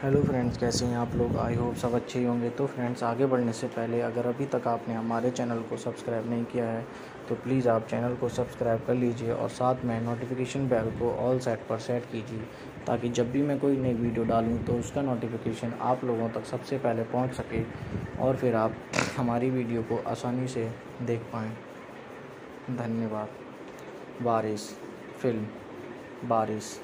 Hello friends, कैसे हैं आप लोग। आई होप सब अच्छे ही होंगे। तो फ्रेंड्स, आगे बढ़ने से पहले अगर अभी तक आपने हमारे चैनल को सब्सक्राइब नहीं किया है तो प्लीज़ आप चैनल को सब्सक्राइब कर लीजिए और साथ में नोटिफिकेशन बेल को ऑल सेट पर सेट कीजिए, ताकि जब भी मैं कोई नई वीडियो डालूं तो उसका नोटिफिकेशन आप लोगों तक सबसे पहले पहुंच सके और फिर आप हमारी वीडियो को आसानी से देख पाएँ। धन्यवाद। Baarish film Baarish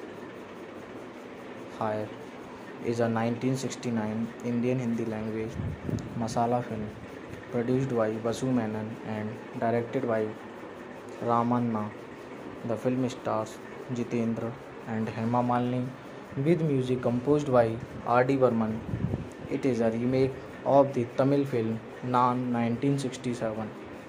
fire is a 1969 Indian Hindi language masala film produced by Vasu Menon and directed by Ramanna. The film stars Jitendra and Hema Malini with music composed by R.D. Burman. It is a remake of the Tamil film Nan 1967,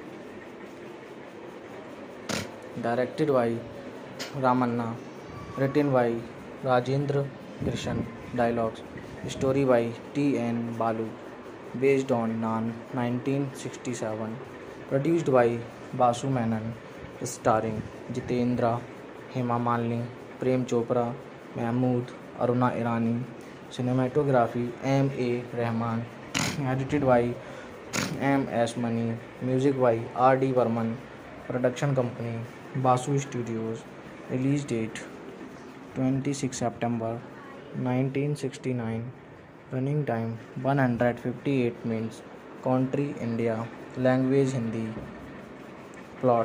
directed by Ramanna, written by Rajendra Krishan. Dialogues. Story by T.N. Balu, based on Nan 1967. Produced by Vasu Menon, starring Jitendra, Hema Malini, Prem Chopra, Mahmood, Aruna Irani. Cinematography M.A. Rahman. Edited by M.S. Mani. Music by R.D. Burman. Production company Vasu Studios. Release date 26 September 1969. Running time 158 minutes. Country India. Language Hindi. Plot.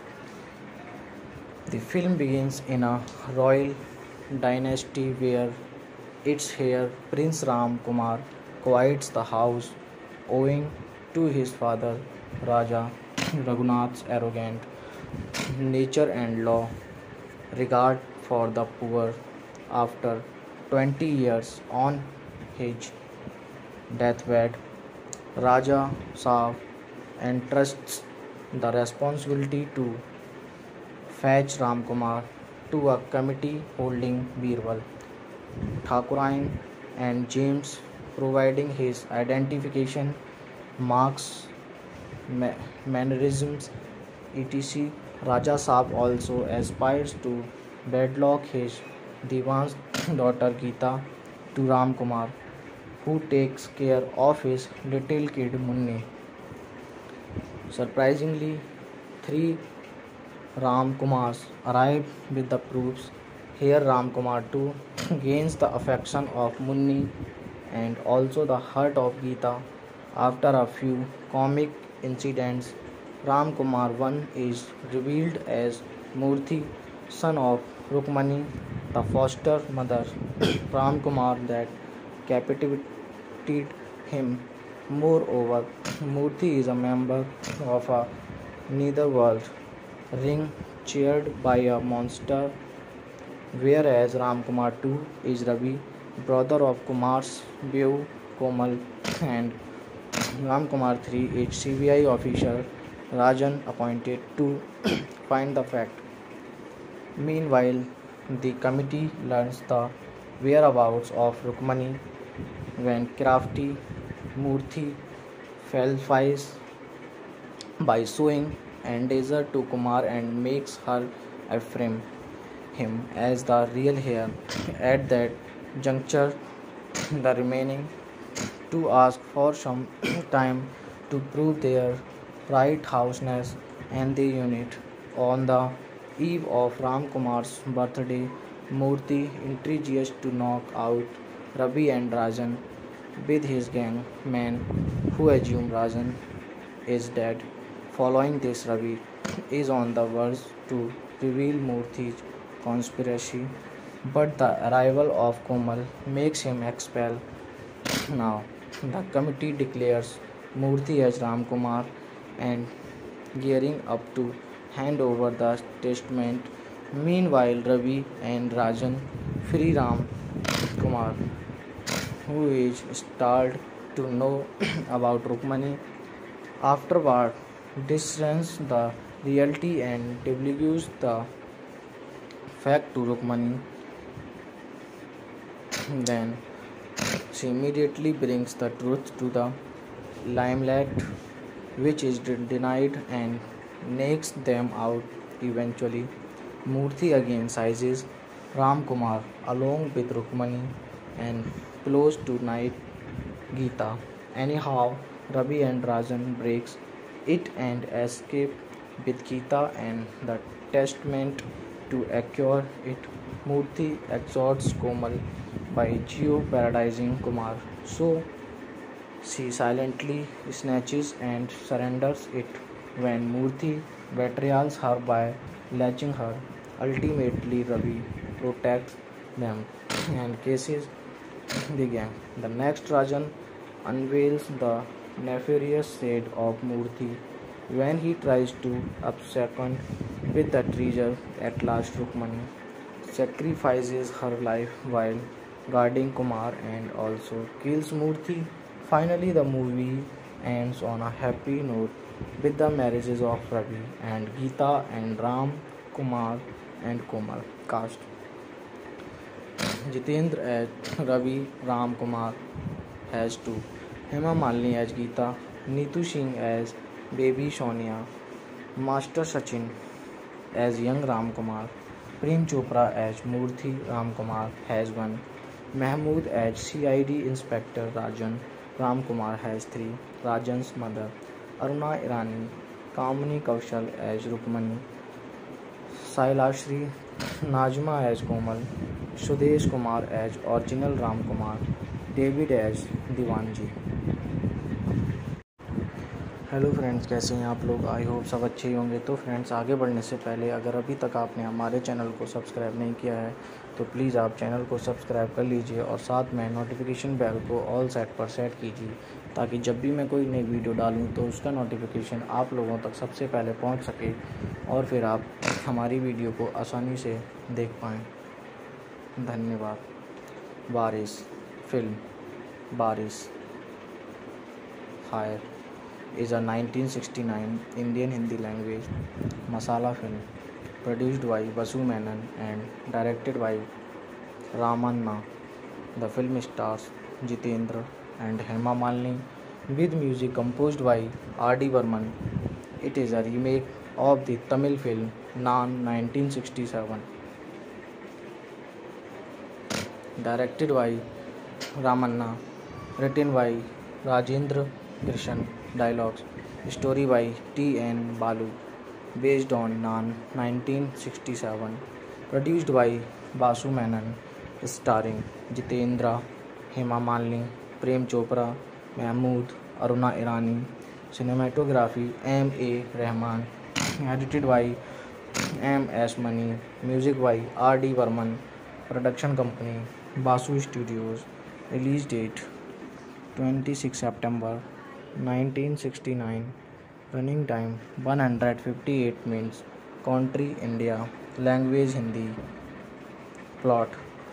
The film begins in a royal dynasty where its heir Prince Ram Kumar quiets the house owing to his father Raja Raghunath's arrogant nature and law regard for the poor. After 20 years on his deathbed, Raja Saab entrusts the responsibility to fetch Ram Kumar to a committee holding Birbal, Thakurain and James, providing his identification marks, mannerisms, etc. Raja Saab also aspires to wedlock his Diwan's daughter Geeta to Ram Kumar, who takes care of his little kid Munni. Surprisingly, three Ram Kumars arrive with the proofs. Here Ram Kumar too gains the affection of Munni and also the heart of Geeta. After a few comic incidents, Ram Kumar 1 is revealed as Murthy, son of Rukmani, the foster mother Ram Kumar that captivated him. Moreover, Murthy is a member of a netherworld ring chaired by a monster, whereas Ram Kumar 2 is Ravi, brother of Kumar's Beau Komal, and Ram Kumar 3 is CBI officer Rajan appointed to find the fact. Meanwhile, the committee learns the whereabouts of Rukmani when crafty Murthy falsifies by showing endanger to Kumar and makes her affirm him as the real heir. At that juncture, the remaining two ask for some time to prove their right-houseness and they unite. On the eve of Ram Kumar's birthday, Murthy intrigues to knock out Ravi and Rajan with his gang men, who assume Rajan is dead. Following this, Ravi is on the verge to reveal Murthy's conspiracy, but the arrival of Komal makes him expel. Now, the committee declares Murthy as Ram Kumar and gearing up to hand over the testament. Meanwhile, Ravi and Rajan free Ram Kumar, who is startled to know about Rukmani. Afterward, discerns the reality and divulges the fact to Rukmani. Then she immediately brings the truth to the limelight, which is denied and knocks them out eventually. Murthy again seizes Ram Kumar along with Rukmani and close to night Gita. Anyhow, Ravi and Rajan breaks it and escape with Gita and the testament to acquire it. Murthy exhorts Komal by geo-paradising Kumar, so she silently snatches and surrenders it when Murthy betrays her by latching her. Ultimately, Ravi protects them and cases begin. The next Rajan unveils the nefarious side of Murthy when he tries to abscond with the treasure. At last, Rukmani sacrifices her life while guarding Kumar and also kills Murthy. Finally, the movie ends on a happy note with the marriages of Ravi and Geeta and Ram, Kumar and Komal. Cast: Jitendra as Ravi, Ram Kumar as two, Hema Malini as Geeta, Neetu Singh as baby Sonia, Master Sachin as young Ram Kumar, Prem Chopra as Murthy Ram Kumar has one, Mahmood as CID Inspector Rajan, Ram Kumar has three, Rajan's mother, Aruna Irani, Kamini Kaushal as Rukmani, Sailashri, Najma as Komal, Sudesh Kumar as original Ram Kumar, David as Diwanji. Hello friends, कैसे हैं आप लोग? I hope सब अच्छे ही होंगे। तो friends, आगे बढ़ने से पहले अगर अभी तक आपने हमारे चैनल को सब्सक्राइब नहीं किया है तो प्लीज़ आप चैनल को सब्सक्राइब कर लीजिए और साथ में नोटिफिकेशन बेल को ऑल सेट पर सेट कीजिए ताकि जब भी मैं कोई नई वीडियो डालूं तो उसका नोटिफिकेशन आप लोगों तक सबसे पहले पहुंच सके और फिर आप हमारी वीडियो को आसानी से देख पाएँ। धन्यवाद। Baarish film Baarish hire is a 1969 Indian Hindi language masala film produced by Vasu Menon and directed by Ramanna. The film stars Jitendra and Hema Malini with music composed by R.D. Burman. It is a remake of the Tamil film Naan 1967, directed by Ramanna, written by Rajendra Krishan. Dialogues. Story by T.N. Balu. Based on Naan 1967. Produced by Basu Menon. Starring Jitendra, Hema Malini, Prem Chopra, Mahmood, Aruna Irani. Cinematography M.A. Rahman. Edited by M.S. Mani. Music by R.D. Burman. Production company Basu Studios. Release date 26 September 1969. Running time 158 minutes. Country India. Language Hindi. Plot: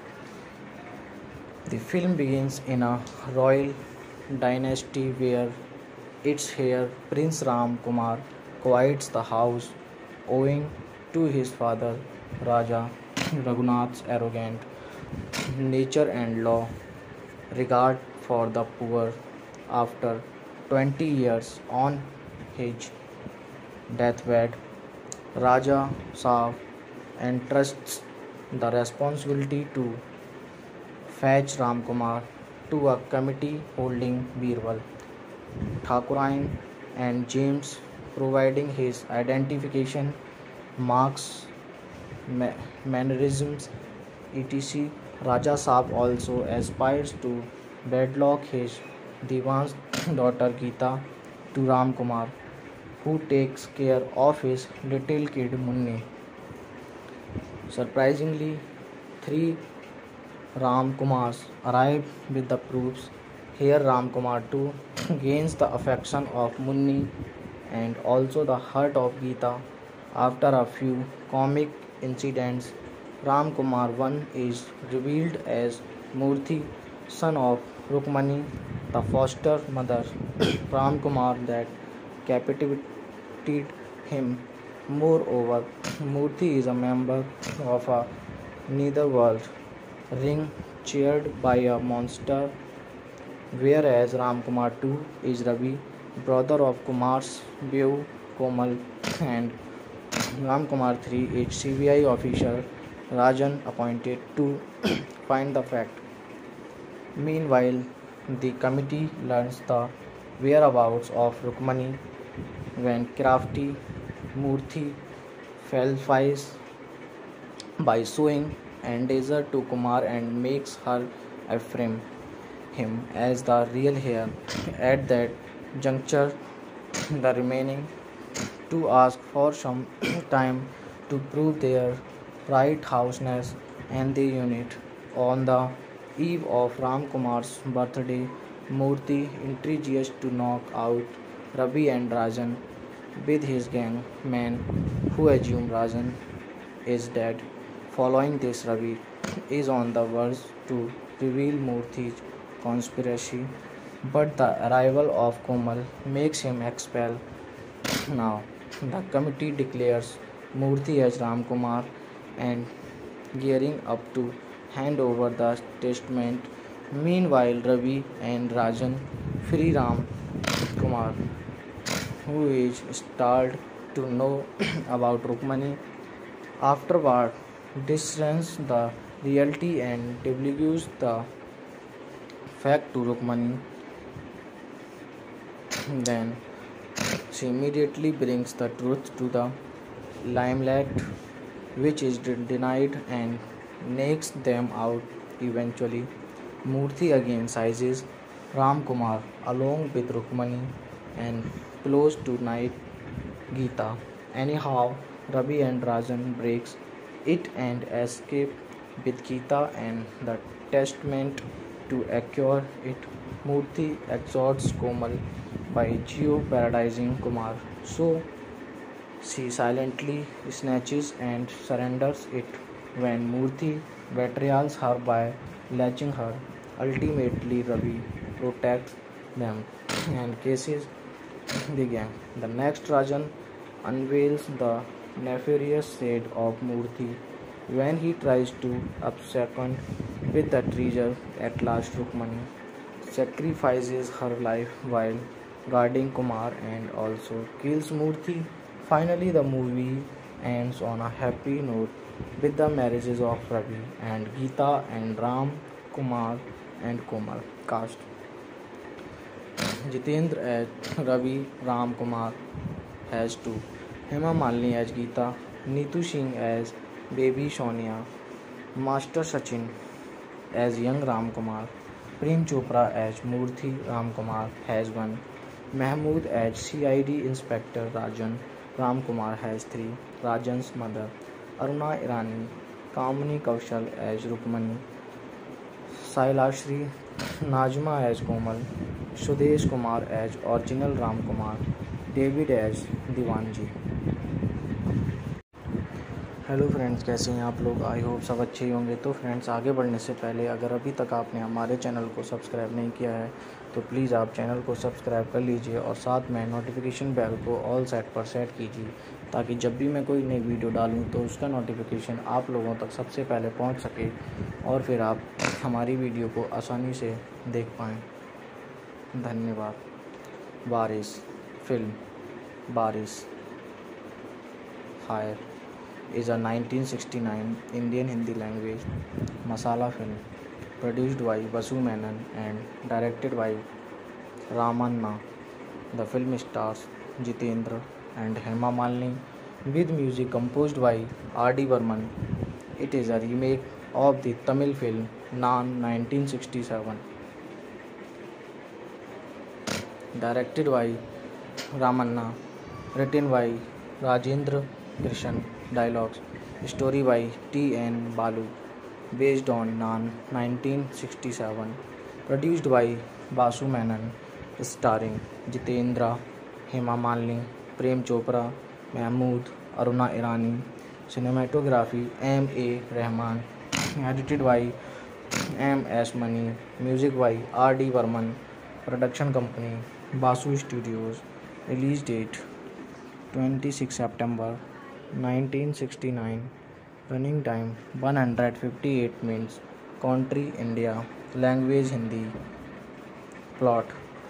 the film begins in a royal dynasty where its heir Prince Ram Kumar quiets the house owing to his father Raja Raghunath's arrogant nature and law regard for the poor. After 20 years on his deathbed, Raja Saab entrusts the responsibility to fetch Ram Kumar to a committee holding Birbal, Thakurain and James providing his identification marks, mannerisms, etc. Raja Saab also aspires to wedlock his Diwan's daughter Geeta to Ram Kumar, who takes care of his little kid Munni. Surprisingly, three Ram Kumars arrive with the proofs. Here Ram Kumar too gains the affection of Munni and also the heart of Geeta. After a few comic incidents, Ram Kumar 1 is revealed as Murthy, son of Rukmani, the foster mother Ram Kumar that captivated him. Moreover, Murthy is a member of a netherworld ring chaired by a monster, whereas Ram Kumar 2 is Ravi, brother of Kumar's Beau Komal, and Ram Kumar 3 is CBI officer Rajan appointed to find the fact. Meanwhile, the committee learns the whereabouts of Rukmani when crafty Murthy falsifies by showing endanger to Kumar and makes her affirm him as the real heir. At that juncture, the remaining two ask for some time to prove their right houseness and the unit. On the eve of Ram Kumar's birthday, Murthy intrigues to knock out Ravi and Rajan with his gang men who assume Rajan is dead. Following this, Ravi is on the verge to reveal Murthy's conspiracy, but the arrival of Komal makes him expel. Now, the committee declares Murthy as Ram Kumar and gearing up to hand over the testament. Meanwhile, Ravi and Rajan free Ram Kumar, who is startled to know about Rukmani. Afterward, discerns the reality and divulges the fact to Rukmani. Then she immediately brings the truth to the limelight, which is denied and knocks them out eventually. Murthy again seizes Ram Kumar along with Rukmani and plots to knight Geeta. Anyhow, Ravi and Rajan breaks it and escape with Geeta and the testament to acquire it. Murthy exhorts Komal by jeopardizing Kumar, so she silently snatches and surrenders it when Murthy betrays her by latching her. Ultimately, Ravi protects them and cases the gang. The next Rajan unveils the nefarious side of Murthy when he tries to abscond with the treasure. At last, Rukmani sacrifices her life while guarding Kumar and also kills Murthy. Finally, the movie ends on a happy note with the marriages of Ravi and Geeta and Ram Kumar and Komal. Cast: Jitendra as Ravi, Ram Kumar as two, Hema Malini as Geeta, Neetu Singh as Baby Sonia, Master Sachin as young Ram Kumar, Prem Chopra as Murthy Ram Kumar has one, Mahmood as CID Inspector Rajan, Ram Kumar has three, Rajan's mother, Aruna Irani, Kamini Kaushal as Rukmani, Sailashri, Najma as Komal, Sudesh Kumar as original Ram Kumar, David as Diwanji. Hello friends, कैसे हैं आप लोग? I hope सब अच्छे ही होंगे। तो friends, आगे बढ़ने से पहले अगर अभी तक आपने हमारे चैनल को सब्सक्राइब नहीं किया है तो प्लीज़ आप चैनल को सब्सक्राइब कर लीजिए और साथ में नोटिफिकेशन बेल को ऑल सेट पर सेट कीजिए ताकि जब भी मैं कोई नई वीडियो डालूं तो उसका नोटिफिकेशन आप लोगों तक सबसे पहले पहुंच सके और फिर आप हमारी वीडियो को आसानी से देख पाएँ। धन्यवाद। Baarish film Baarish fire is a 1969 Indian Hindi language masala film produced by Vasu Menon and directed by Ramanna. The film stars Jitendra and Hema Malini with music composed by R.D. Burman. It is a remake of the Tamil film Naan 1967, directed by Ramanna, written by Rajendra Krishan. Dialogues. Story by T.N. Balu. Based on Naan 1967. Produced by Basu Menon. Starring Jitendra, Hema Malini, Prem Chopra, Mahmood, Aruna Irani. Cinematography M.A. Rahman. Edited by M.S. Mani. Music by R.D. Burman. Production company Basu Studios. Release date 26 September 1969. Running time 158 minutes. Country India. Language Hindi. Plot: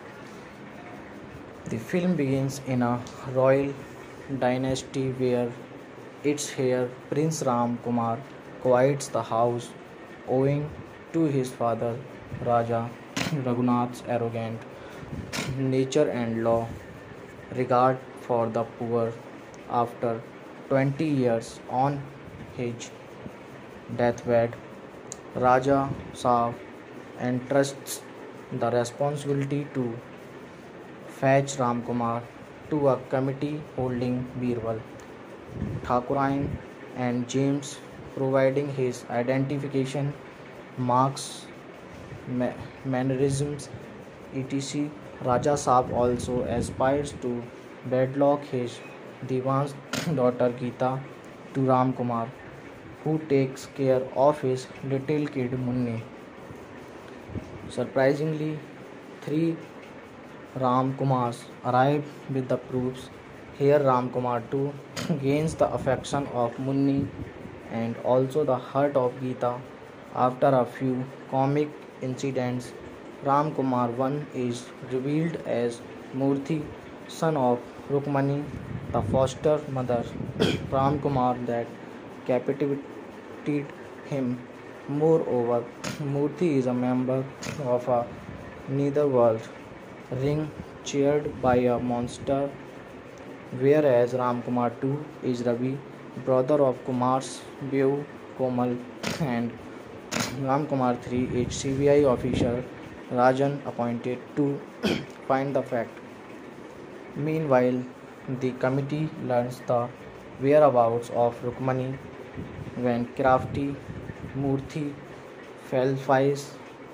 the film begins in a royal dynasty where its heir Prince Ram Kumar quiets the house owing to his father Raja Raghunath's arrogant nature and law regard for the poor. After 20 years on his deathbed, Raja Saab entrusts the responsibility to fetch Ramkumar to a committee holding Birbal, Thakurain, and James, providing his identification marks, mannerisms, etc. Raja Saab also aspires to wedlock his Diwan's daughter Geeta to Ramkumar, who takes care of his little kid Munni. Surprisingly, three Ramkumars arrive with the proofs. Here Ramkumar too gains the affection of Munni and also the heart of Geeta. After a few comic incidents, Ramkumar 1 is revealed as Murthy, son of Rukmani, the foster mother. Ramkumar that captivated him. Moreover, Murthy is a member of a netherworld ring chaired by a monster, whereas Ramkumar 2 is Ravi, brother of Kumar's Beau Komal, and Ramkumar 3 is CBI official Rajan appointed to find the fact. Meanwhile, the committee learns the whereabouts of Rukmani when crafty Murthy falsifies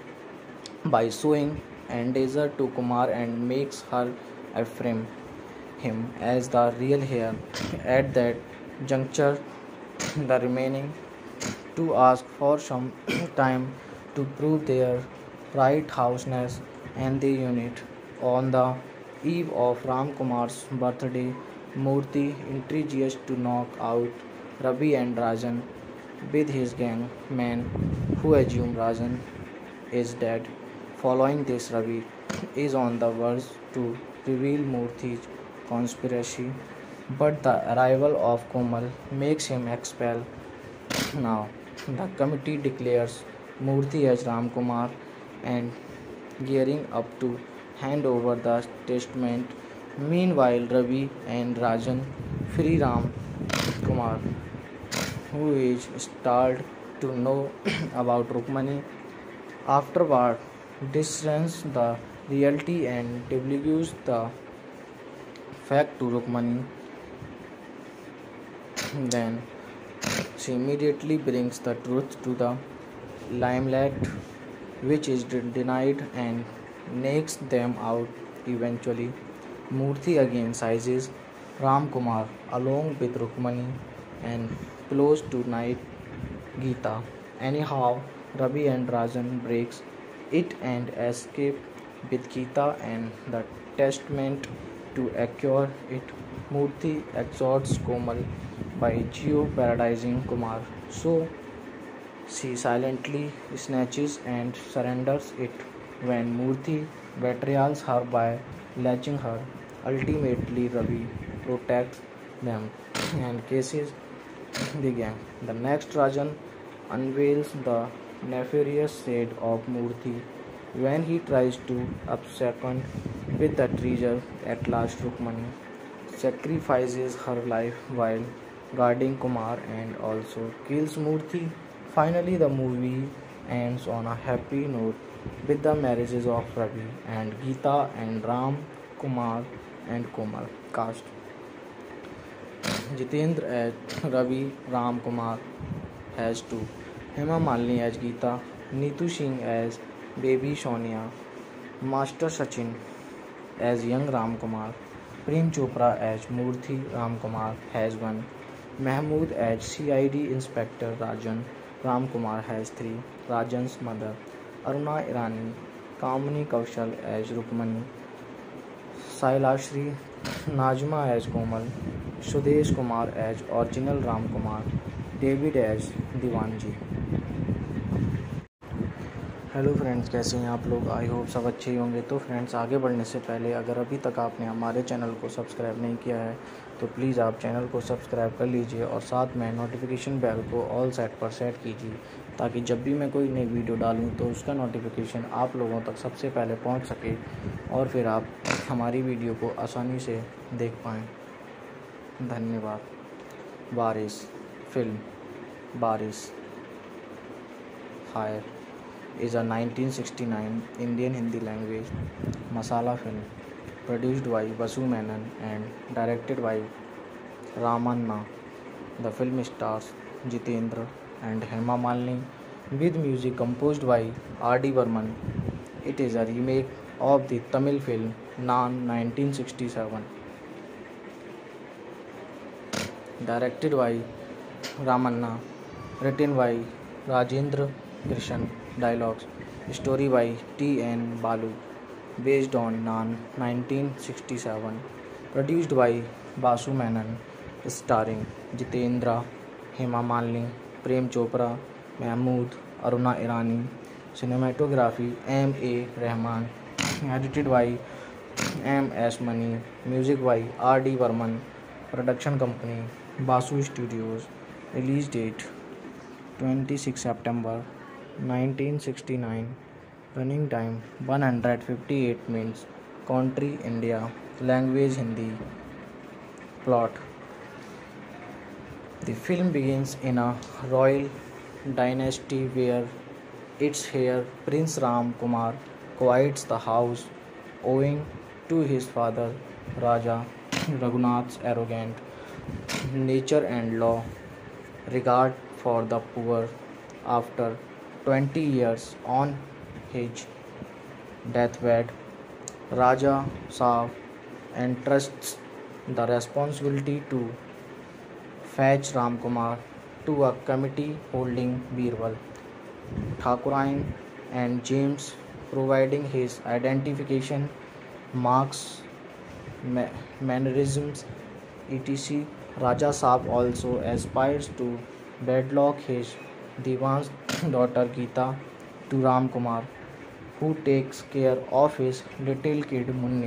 by showing endanger to Kumar and makes her affirm him as the real heir. At that juncture, the remaining two ask for some time to prove their right-houseness and the unit. On the eve of Ramkumar's birthday, Murthy intrigues to knock out Ravi and Rajan with his gang men who assume Rajan is dead. Following this, Ravi is on the verge to reveal Murthy's conspiracy, but the arrival of Komal makes him expel. Now, the committee declares Murthy as Ramkumar and gearing up to hand over the testament. Meanwhile, Ravi and Rajan free Ram Kumar, who is startled to know about Rukmani. Afterward, discerns the reality and divulges the fact to Rukmani. Then she immediately brings the truth to the limelight, which is denied and knocks them out eventually. Murthy again seizes Ramkumar along with Rukmani and plots to knight Geeta. Anyhow, Ravi and Rajan breaks it and escape with Geeta and the testament to acquire it. Murthy exhorts Komal by jeopardizing Kumar, so she silently snatches and surrenders it when Murthy betrays her by latching her. Ultimately, Ravi protects them and cases the gang. The next Rajan unveils the nefarious side of Murthy when he tries to abscond with the treasure. At last, Rukmani sacrifices her life while guarding Kumar and also kills Murthy. Finally, the movie ends on a happy note with the marriages of Ravi and Geeta and Ram, Kumar and Komal. Cast: Jitendra as Ravi, Ram Kumar as 2, Hema Malini as Geeta, Neetu Singh as Baby Sonia, Master Sachin as young Ram Kumar, Prem Chopra as Murthy Ram Kumar has 1, Mahmood as CID Inspector Rajan, Ram Kumar has 3, Rajan's mother, Aruna Irani, Kamini Kaushal as Rukmani, Sailashri, Najma as Komal, Sudesh Kumar as original Ram Kumar, David as Diwanji. Hello friends, कैसे हैं आप लोग? I hope सब अच्छे ही होंगे। तो friends, आगे बढ़ने से पहले अगर अभी तक आपने हमारे चैनल को सब्सक्राइब नहीं किया है तो प्लीज़ आप चैनल को सब्सक्राइब कर लीजिए और साथ में नोटिफिकेशन बेल को ऑल सेट पर सेट कीजिए ताकि जब भी मैं कोई नई वीडियो डालूं तो उसका नोटिफिकेशन आप लोगों तक सबसे पहले पहुंच सके और फिर आप हमारी वीडियो को आसानी से देख पाएँ। धन्यवाद। Baarish film Baarish fire is a 1969 Indian Hindi language masala film produced by Vasu Menon and directed by Ramanna. The film stars Jitendra and Hema Malini with music composed by R.D. Burman. It is a remake of the Tamil film Nan 1967, directed by Ramanna, written by Rajendra Krishan. Dialogues. Story by T.N. Balu. Based on Nan 1967. Produced by Basu Menon. Starring Jitendra, Hema Malini, Prem Chopra, Mahmood, Aruna Irani. Cinematography M.A. Rahman. Edited by M.S. Mani. Music by R.D. Burman. Production company Basu Studios. Release date 26 September 1969. Running time 158 minutes. Country India. Language Hindi. Plot. The film begins in a royal dynasty where its heir Prince Ram Kumar quiets the house owing to his father Raja Raghunath's arrogant nature and law regard for the poor. After 20 years on his deathbed, Raja Saab entrusts the responsibility to fetch Ram Kumar to a committee holding Birbal, Thakurain and James, providing his identification marks, mannerisms, etc. Raja Saab also aspires to wedlock his Diwan's daughter Geeta to Ram Kumar, who takes care of his little kid Munni.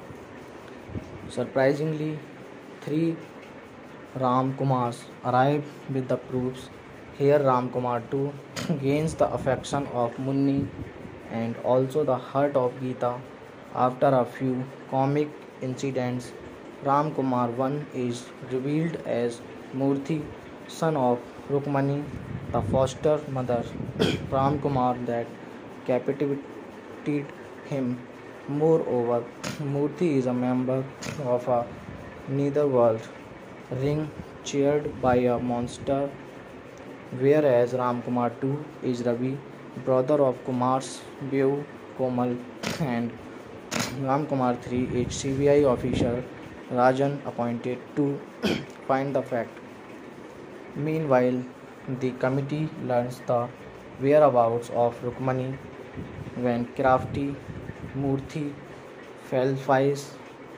Surprisingly, 3 Ram Kumars arrive with the proofs. Here Ram Kumar too gains the affection of Munni and also the heart of Geeta. After a few comic incidents, Ram Kumar 1 is revealed as Murthy, son of Rukmani, the foster mother Ram Kumar that captivated him. Moreover, Murthy is a member of a netherworld ring chaired by a monster, whereas Ram Kumar 2 is Ravi, brother of Kumar's Beau Komal, and Ram Kumar 3 is CBI officer Rajan appointed to find the fact. Meanwhile, the committee learns the whereabouts of Rukmani when crafty Murthy falsifies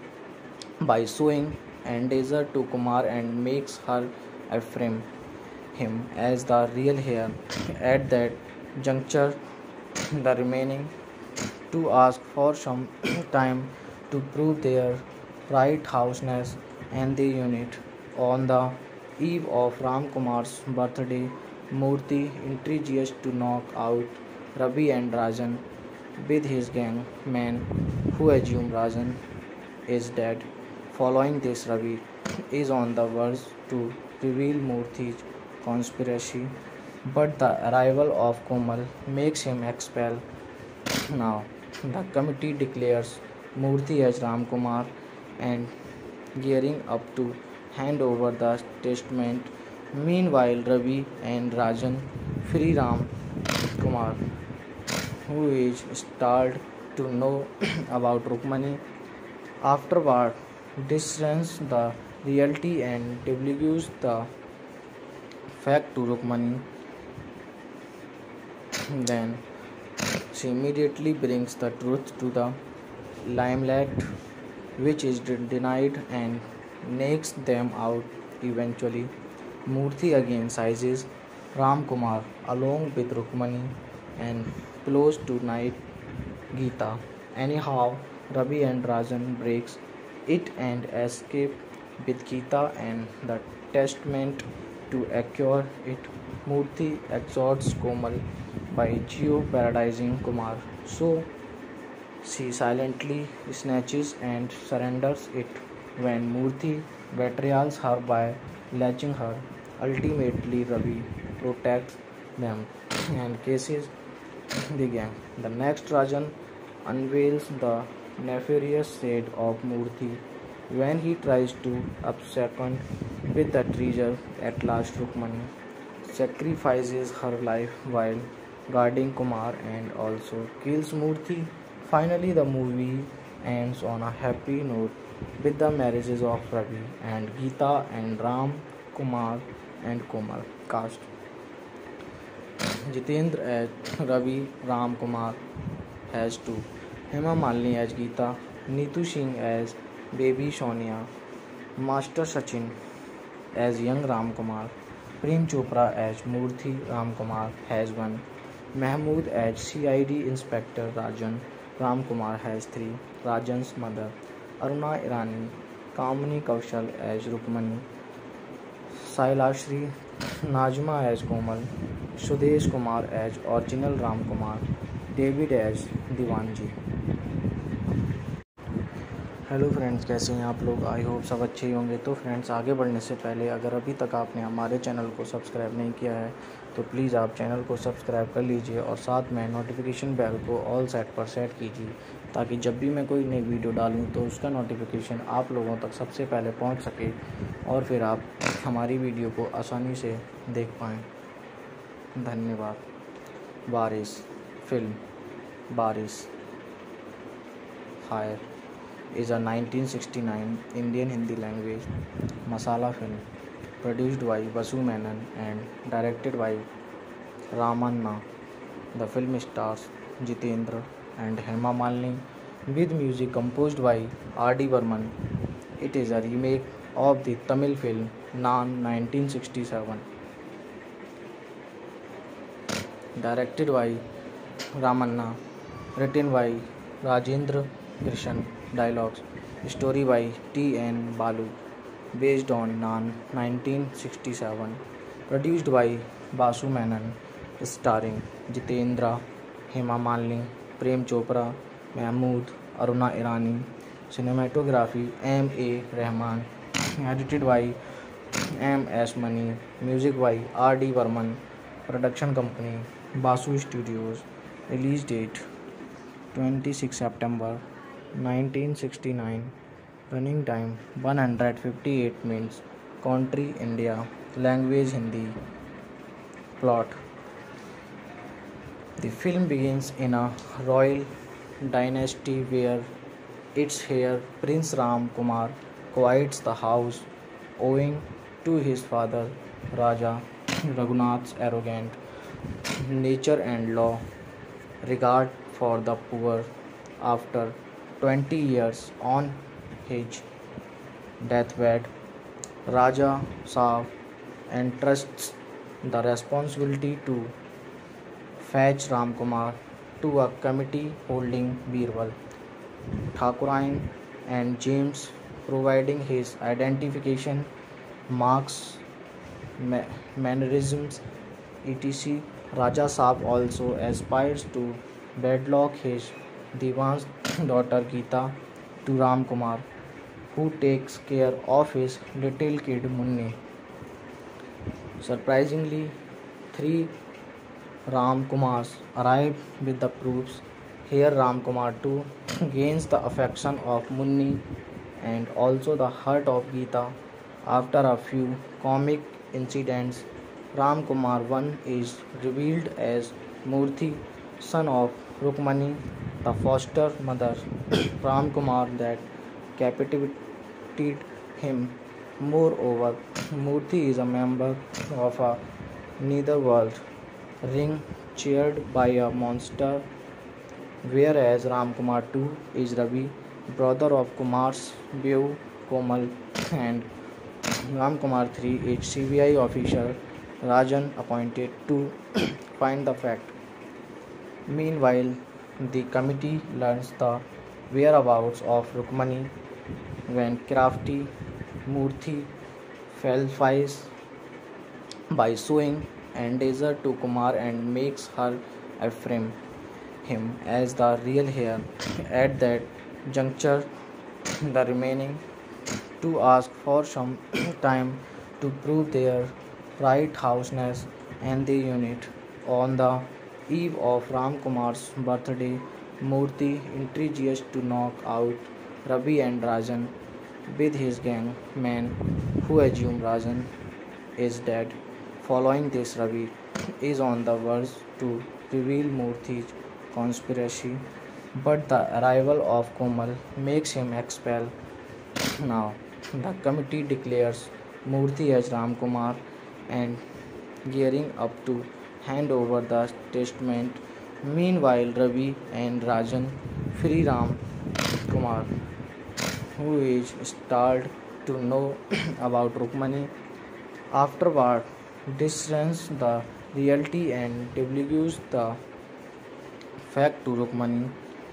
by showing endanger to Kumar and makes her affirm him as the real heir. At that juncture, the remaining two ask for some time to prove their right-houseness and the unit. On the eve of Ram Kumar's birthday, Murthy intrigues to knock out Ravi and Rajan with his gang men who assume Rajan is dead. Following this, Ravi is on the verge to reveal Murthy's conspiracy, but the arrival of Komal makes him expel. Now, the committee declares Murthy as Ram Kumar and gearing up to hand over the testament. Meanwhile, Ravi and Rajan free Ram Kumar, who is startled to know about Rukmani. Afterward, discerns the reality and divulges the fact to Rukmani. Then she immediately brings the truth to the limelight, which is denied and knocks them out eventually. Murthy again seizes Ram Kumar along with Rukmani and plots to knight Geeta. Anyhow, Ravi and Rajan breaks it and escape with Geeta and the testament. To acquire it, Murthy exhorts Komal by jeopardizing Kumar. So she silently snatches and surrenders it when Murthy betrays her by latching her. Ultimately, Ravi protects them and cases begin. The next Rajan unveils the nefarious side of Murthy when he tries to abscond with the treasure. At last, Rukmani sacrifices her life while guarding Kumar and also kills Murthy. Finally, the movie ends on a happy note with the marriages of Ravi and Geeta and Ram, Kumar and Komal. Cast: Jitendra as Ravi, Ram Kumar as 2, Hema Malini as Geeta, Neetu Singh as Baby Sonia, Master Sachin as young Ram Kumar, Prem Chopra as Murthy Ram Kumar has 1, Mahmood as CID Inspector Rajan, Ram Kumar has 3, Rajan's mother, Aruna Irani, Kamini Kaushal as Rukmani, Sailashri, Najma as Komal, Sudesh Kumar as original Ram Kumar, David as Divanji. Hello friends, कैसे हैं आप लोग? I hope सब अच्छे ही होंगे। तो friends, आगे बढ़ने से पहले अगर अभी तक आपने हमारे चैनल को सब्सक्राइब नहीं किया है तो प्लीज़ आप चैनल को सब्सक्राइब कर लीजिए और साथ में नोटिफिकेशन बेल को ऑल सेट पर सेट कीजिए ताकि जब भी मैं कोई नई वीडियो डालूं तो उसका नोटिफिकेशन आप लोगों तक सबसे पहले पहुंच सके और फिर आप हमारी वीडियो को आसानी से देख पाएँ। धन्यवाद। Baarish film Baarish hire is a 1969 Indian Hindi language masala film produced by Vasu Menon and directed by Ramanna. The film stars Jitendra and Hema Malini with music composed by R.D. Burman. It is a remake of the Tamil film Naan 1967, directed by Ramanna, written by Rajendra Krishan. Dialogues. Story by T.N. Balu. Based on Naan 1967. Produced by Basu Menon. Starring Jitendra, Hema Malini, Prem Chopra, Mahmood, Aruna Irani. Cinematography M.A. Rahman. Edited by M.S. Mani. Music by R.D. Burman. Production company Basu Studios. Release date 26 September 1969. Running time 158 minutes. Country India. Language Hindi. Plot: the film begins in a royal dynasty where its heir Prince Ram Kumar quiets the house owing to his father Raja Raghunath's arrogant nature and law regard for the poor. After 20 years on his deathbed, Raja Saab entrusts the responsibility to fetch Ram Kumar to a committee holding Birbal, Thakurain and James providing his identification marks, mannerisms, etc. Raja Saab also aspires to wedlock his Divan's daughter Geeta to Ram Kumar, who takes care of his little kid Munni. Surprisingly, 3 Ram Kumars arrive with the proofs. Here Ram Kumar too gains the affection of Munni and also the heart of Geeta. After a few comic incidents, Ram Kumar 1 is revealed as Murthy, son of Rukmani, the foster mother Ram Kumar that captivated him. Moreover, Murthy is a member of a netherworld ring chaired by a monster, whereas Ram Kumar 2 is Ravi, brother of Kumar's Beau Komal, and Ram Kumar 3 is CBI officer Rajan appointed to find the fact. Meanwhile, the committee learns the whereabouts of Rukmani when crafty Murthy falsifies by showing endanger to Kumar and makes her affirm him as the real heir. At that juncture, the remaining to ask for some time to prove their right-houseness and the unit. On the eve of Ram Kumar's birthday, Murthy intrigues to knock out Ravi and Rajan with his gang men who assume Rajan is dead. Following this, Ravi is on the verge to reveal Murthy's conspiracy, but the arrival of Komal makes him expel. Now, the committee declares Murthy as Ram Kumar and gearing up to hand over the testament. Meanwhile, Ravi and Rajan free Ram Kumar, who is startled to know about Rukmani. Afterward, discerns the reality and divulges the fact to Rukmani.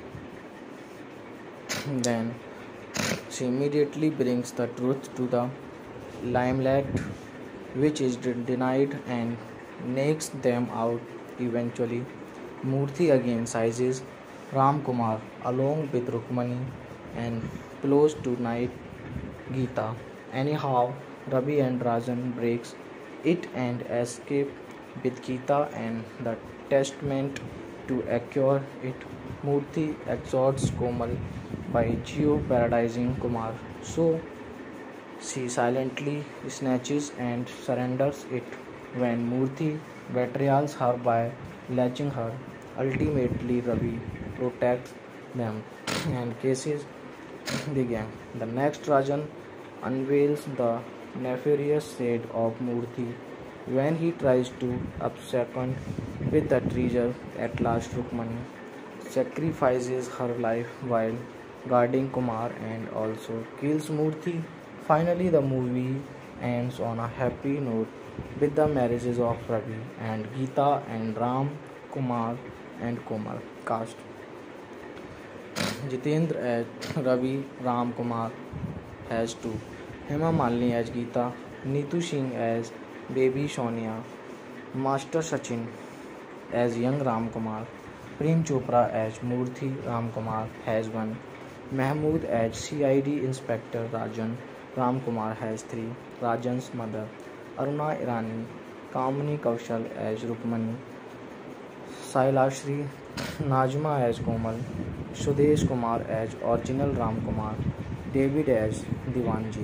Then she immediately brings the truth to the limelight, which is denied and knocks them out eventually. Murthy again seizes Ram Kumar along with Rukmani and plots to knight Geeta. Anyhow, Ravi and Rajan breaks it and escape with Geeta and the testament to acquire it. Murthy exhorts Komal by jeopardizing Kumar, so she silently snatches and surrenders it when Murthy betrays her by latching her. Ultimately, Ravi protects them and cases the gang. The next Rajan unveils the nefarious side of Murthy when he tries to abscond with the treasure. At last, Rukmani sacrifices her life while guarding Kumar and also kills Murthy. Finally, the movie ends on a happy note with the marriages of Ravi and Geeta and Ram Kumar and Komal. Cast: Jitendra as Ravi, Ram Kumar as 2, Hema Malini as Geeta, Neetu Singh as Baby Sonia, Master Sachin as young Ram Kumar, Prem Chopra as Murthy Ram Kumar has 1, Mahmood as CID Inspector Rajan, Ram Kumar has 3, Rajan's mother, Aruna Irani, Kamini Kaushal as Rukmani, Sailashri, Najma as Komal, Sudesh Kumar as original Ram Kumar, David as Divanji.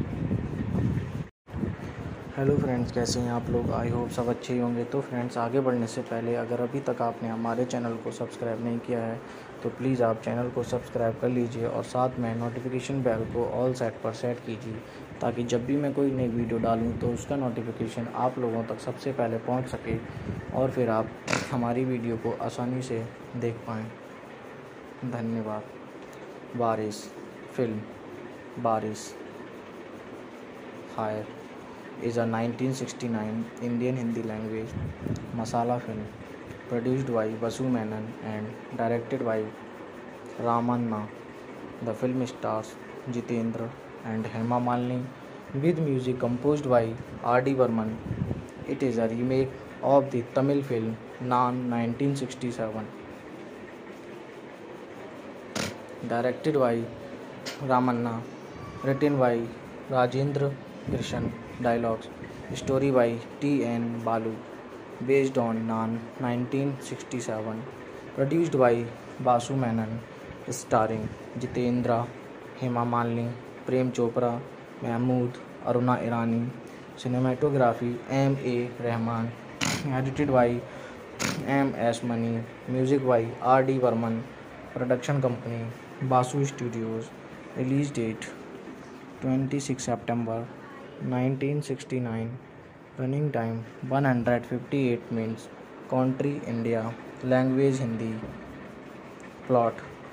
Hello friends, कैसे हैं आप लोग? I hope सब अच्छे ही होंगे। तो friends, आगे बढ़ने से पहले अगर अभी तक आपने हमारे चैनल को सब्सक्राइब नहीं किया है तो प्लीज़ आप चैनल को सब्सक्राइब कर लीजिए और साथ में नोटिफिकेशन बेल को ऑल सेट पर सेट कीजिए ताकि जब भी मैं कोई नई वीडियो डालूं तो उसका नोटिफिकेशन आप लोगों तक सबसे पहले पहुंच सके और फिर आप हमारी वीडियो को आसानी से देख पाएँ। धन्यवाद। Baarish film Baarish hire is a 1969 Indian Hindi language masala film produced by Vasu Menon and directed by Ramanna. The film stars Jitendra and Hema Malini with music composed by R.D. Burman. It is a remake of the Tamil film Naan 1967, directed by Ramanna, written by Rajendra Krishan. Dialogues, story by T.N. Balu, based on Naan 1967, produced by Basu Menon, starring Jitendra, Hema Malini, Prem Chopra, Mahmood, Aruna Irani, cinematography M.A. Rahman, edited by M.S. Mani, music by R.D. Burman, production company Basu Studios, release date 26 September 1969, running time 158 minutes, country India, language Hindi. Plot: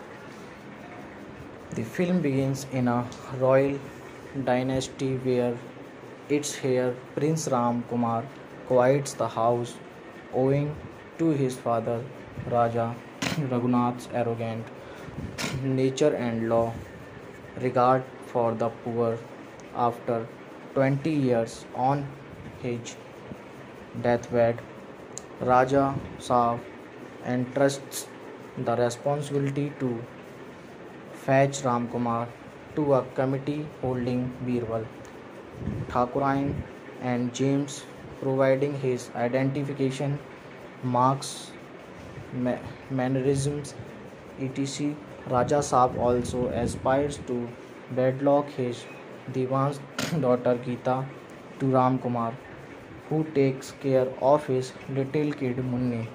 the film begins in a royal dynasty where its heir Prince Ram Kumar quiets the house owing to his father Raja Raghunath's arrogant nature and law regard for the poor. After 20 years on his deathbed, Raja Saab entrusts the responsibility to fetch Ramkumar to a committee holding Birbal, Thakurain, and James providing his identification marks, mannerisms, etc. Raja Saab also aspires to wedlock his Diwan's daughter Geeta to Ramkumar, who takes care of his little kid Munni.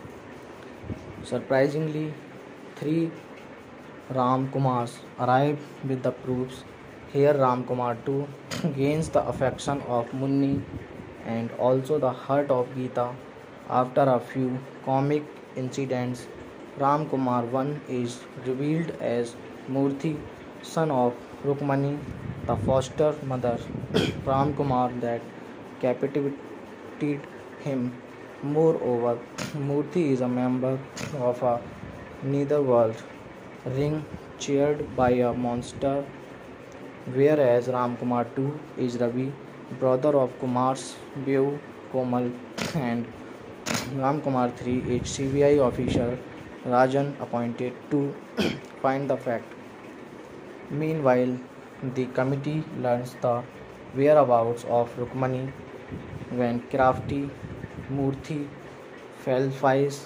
Surprisingly, three Ram Kumars arrive with the proofs. Here Ram Kumar too gains the affection of Munni and also the heart of Geeta. After a few comic incidents, Ram Kumar 1 is revealed as Murthy, son of Rukmani, the foster mother. Ram Kumar that captivated him. Moreover, Murthy is a member of a netherworld ring chaired by a monster, whereas Ramkumar 2 is Ravi, brother of Kumar's Beau Komal, and Ramkumar 3 is CBI official Rajan appointed to find the fact. Meanwhile, the committee learns the whereabouts of Rukmani when crafty Murthy falsifies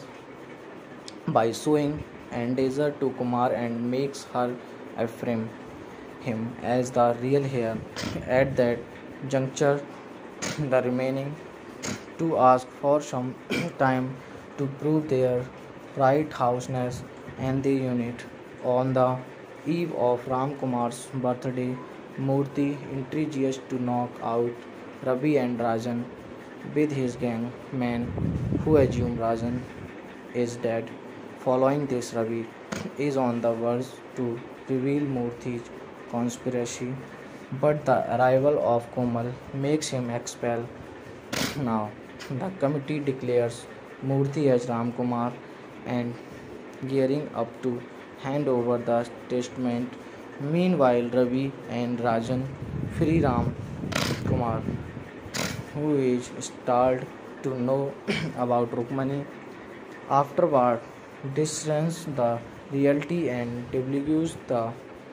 by showing endanger to Kumar and makes her affirm him as the real heir. At that juncture, the remaining two ask for some time to prove their right-houseness and the unit. On the eve of Ramkumar's birthday, Murthy intrigues to knock out Ravi and Rajan with his gang men who assume Rajan is dead. Following this, Ravi is on the verge to reveal Murthy's conspiracy, but the arrival of Komal makes him expel. Now, the committee declares Murthy as Ramkumar and gearing up to hand over the testament. Meanwhile, Ravi and Rajan free Ram Kumar, who is startled to know about Rukmani. Afterward, discerns the reality and divulges the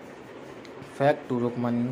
fact to Rukmani.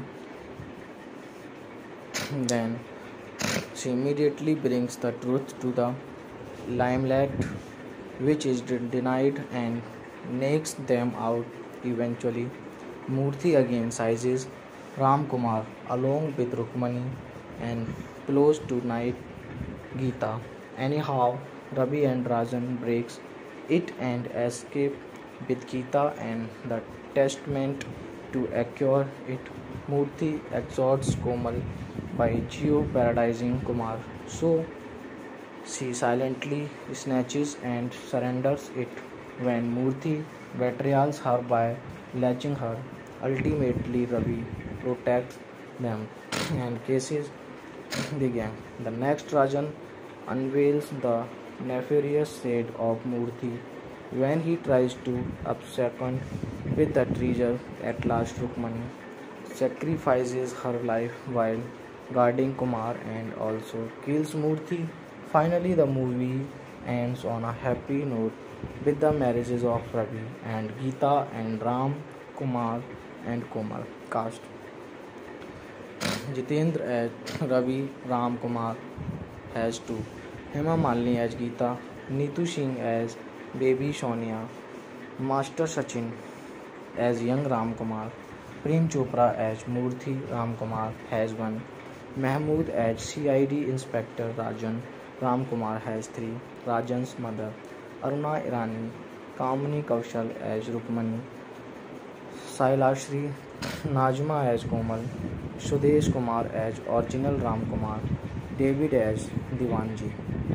Then she immediately brings the truth to the limelight, which is denied and knocks them out eventually. Murthy again seizes Ram Kumar along with Rukmani and plots to knight Geeta. Anyhow, Ravi and Rajan breaks it and escape with Geeta and the testament to acquire it. Murthy exhorts Komal by jeopardizing Kumar, so she silently snatches and surrenders it when Murthy betrays her by latching her. Ultimately, Ravi protects them and cases the gang. The next Rajan unveils the nefarious side of Murthy when he tries to abscond with the treasure. At last, Rukmani sacrifices her life while guarding Kumar and also kills Murthy. Finally, the movie ends on a happy note with the marriages of Ravi and Geeta and Ram, Kumar and Komal. Cast: Jitendra as Ravi, Ram Kumar as 2, Hema Malini as Geeta, Neetu Singh as Baby Sonia, Master Sachin as young Ram Kumar, Prem Chopra as Murthy Ram Kumar has 1, Mahmood as CID Inspector Rajan, Ram Kumar has 3, Rajan's mother, Aruna Irani, Kamini Kaushal as Rukmani, Sailashri, Najma as Komal, Sudesh Kumar as original Ram Kumar, David as Diwanji.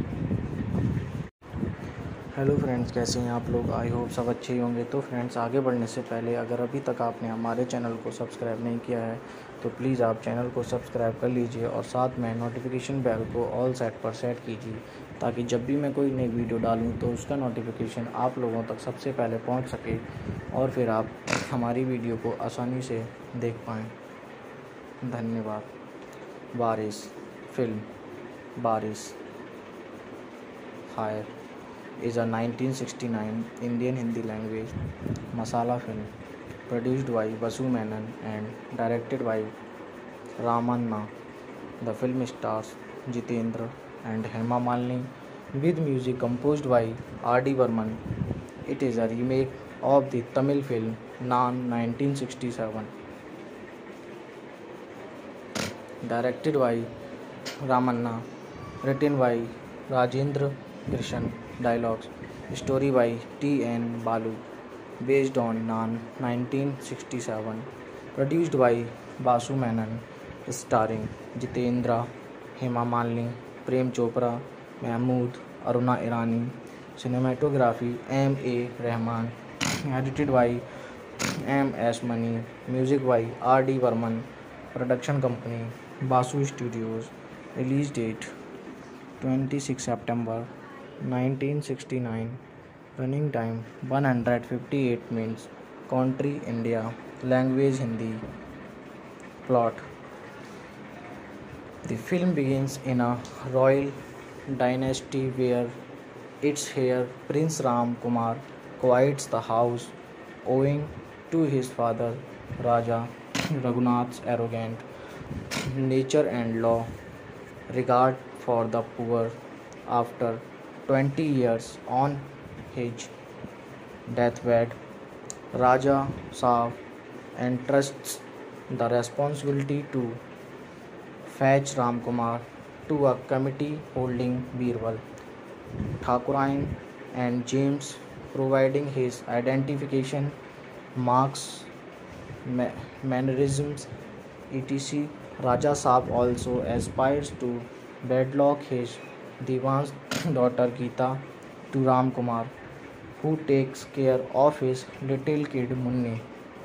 Hello friends, कैसे हैं आप लोग? I hope सब अच्छे ही होंगे। तो friends, आगे बढ़ने से पहले अगर अभी तक आपने हमारे चैनल को सब्सक्राइब नहीं किया है तो प्लीज़ आप चैनल को सब्सक्राइब कर लीजिए और साथ में नोटिफिकेशन बेल को ऑल सेट पर सेट कीजिए ताकि जब भी मैं कोई नई वीडियो डालूं तो उसका नोटिफिकेशन आप लोगों तक सबसे पहले पहुंच सके और फिर आप हमारी वीडियो को आसानी से देख पाएँ। धन्यवाद। बारिश फिल्म बारिश Fire is a 1969 Indian Hindi language masala film produced by Vasu Menon and directed by Ramanna. The film stars Jitendra and Hema Malini with music composed by R.D. Burman. It is a remake of the Tamil film Nan 1967, directed by Ramanna, written by Rajendra Krishan, dialogues, story by T.N. Balu, based on Nan 1967, produced by Basu Menon, starring Jitendra, Hema Malini, Prem Chopra, Mahmood, Aruna Irani, cinematography M.A. Rahman, edited by M.S. Mani, music by R.D. Burman, production company Basu Studios, release date 26 September 1969, running time 158 minutes, country India, language Hindi, plot. The film begins in a royal dynasty where its heir Prince Ram Kumar quiets the house owing to his father Raja Raghunath's arrogant nature and law regard for the poor. After 20 years on his deathbed, Raja Saab entrusts the responsibility to fetch Ram Kumar to a committee holding Birbal, Thakurain and James providing his identification marks, mannerisms, etc. Raja Saab also aspires to wedlock his Diwan's daughter Geeta to Ram Kumar, who takes care of his little kid Munni.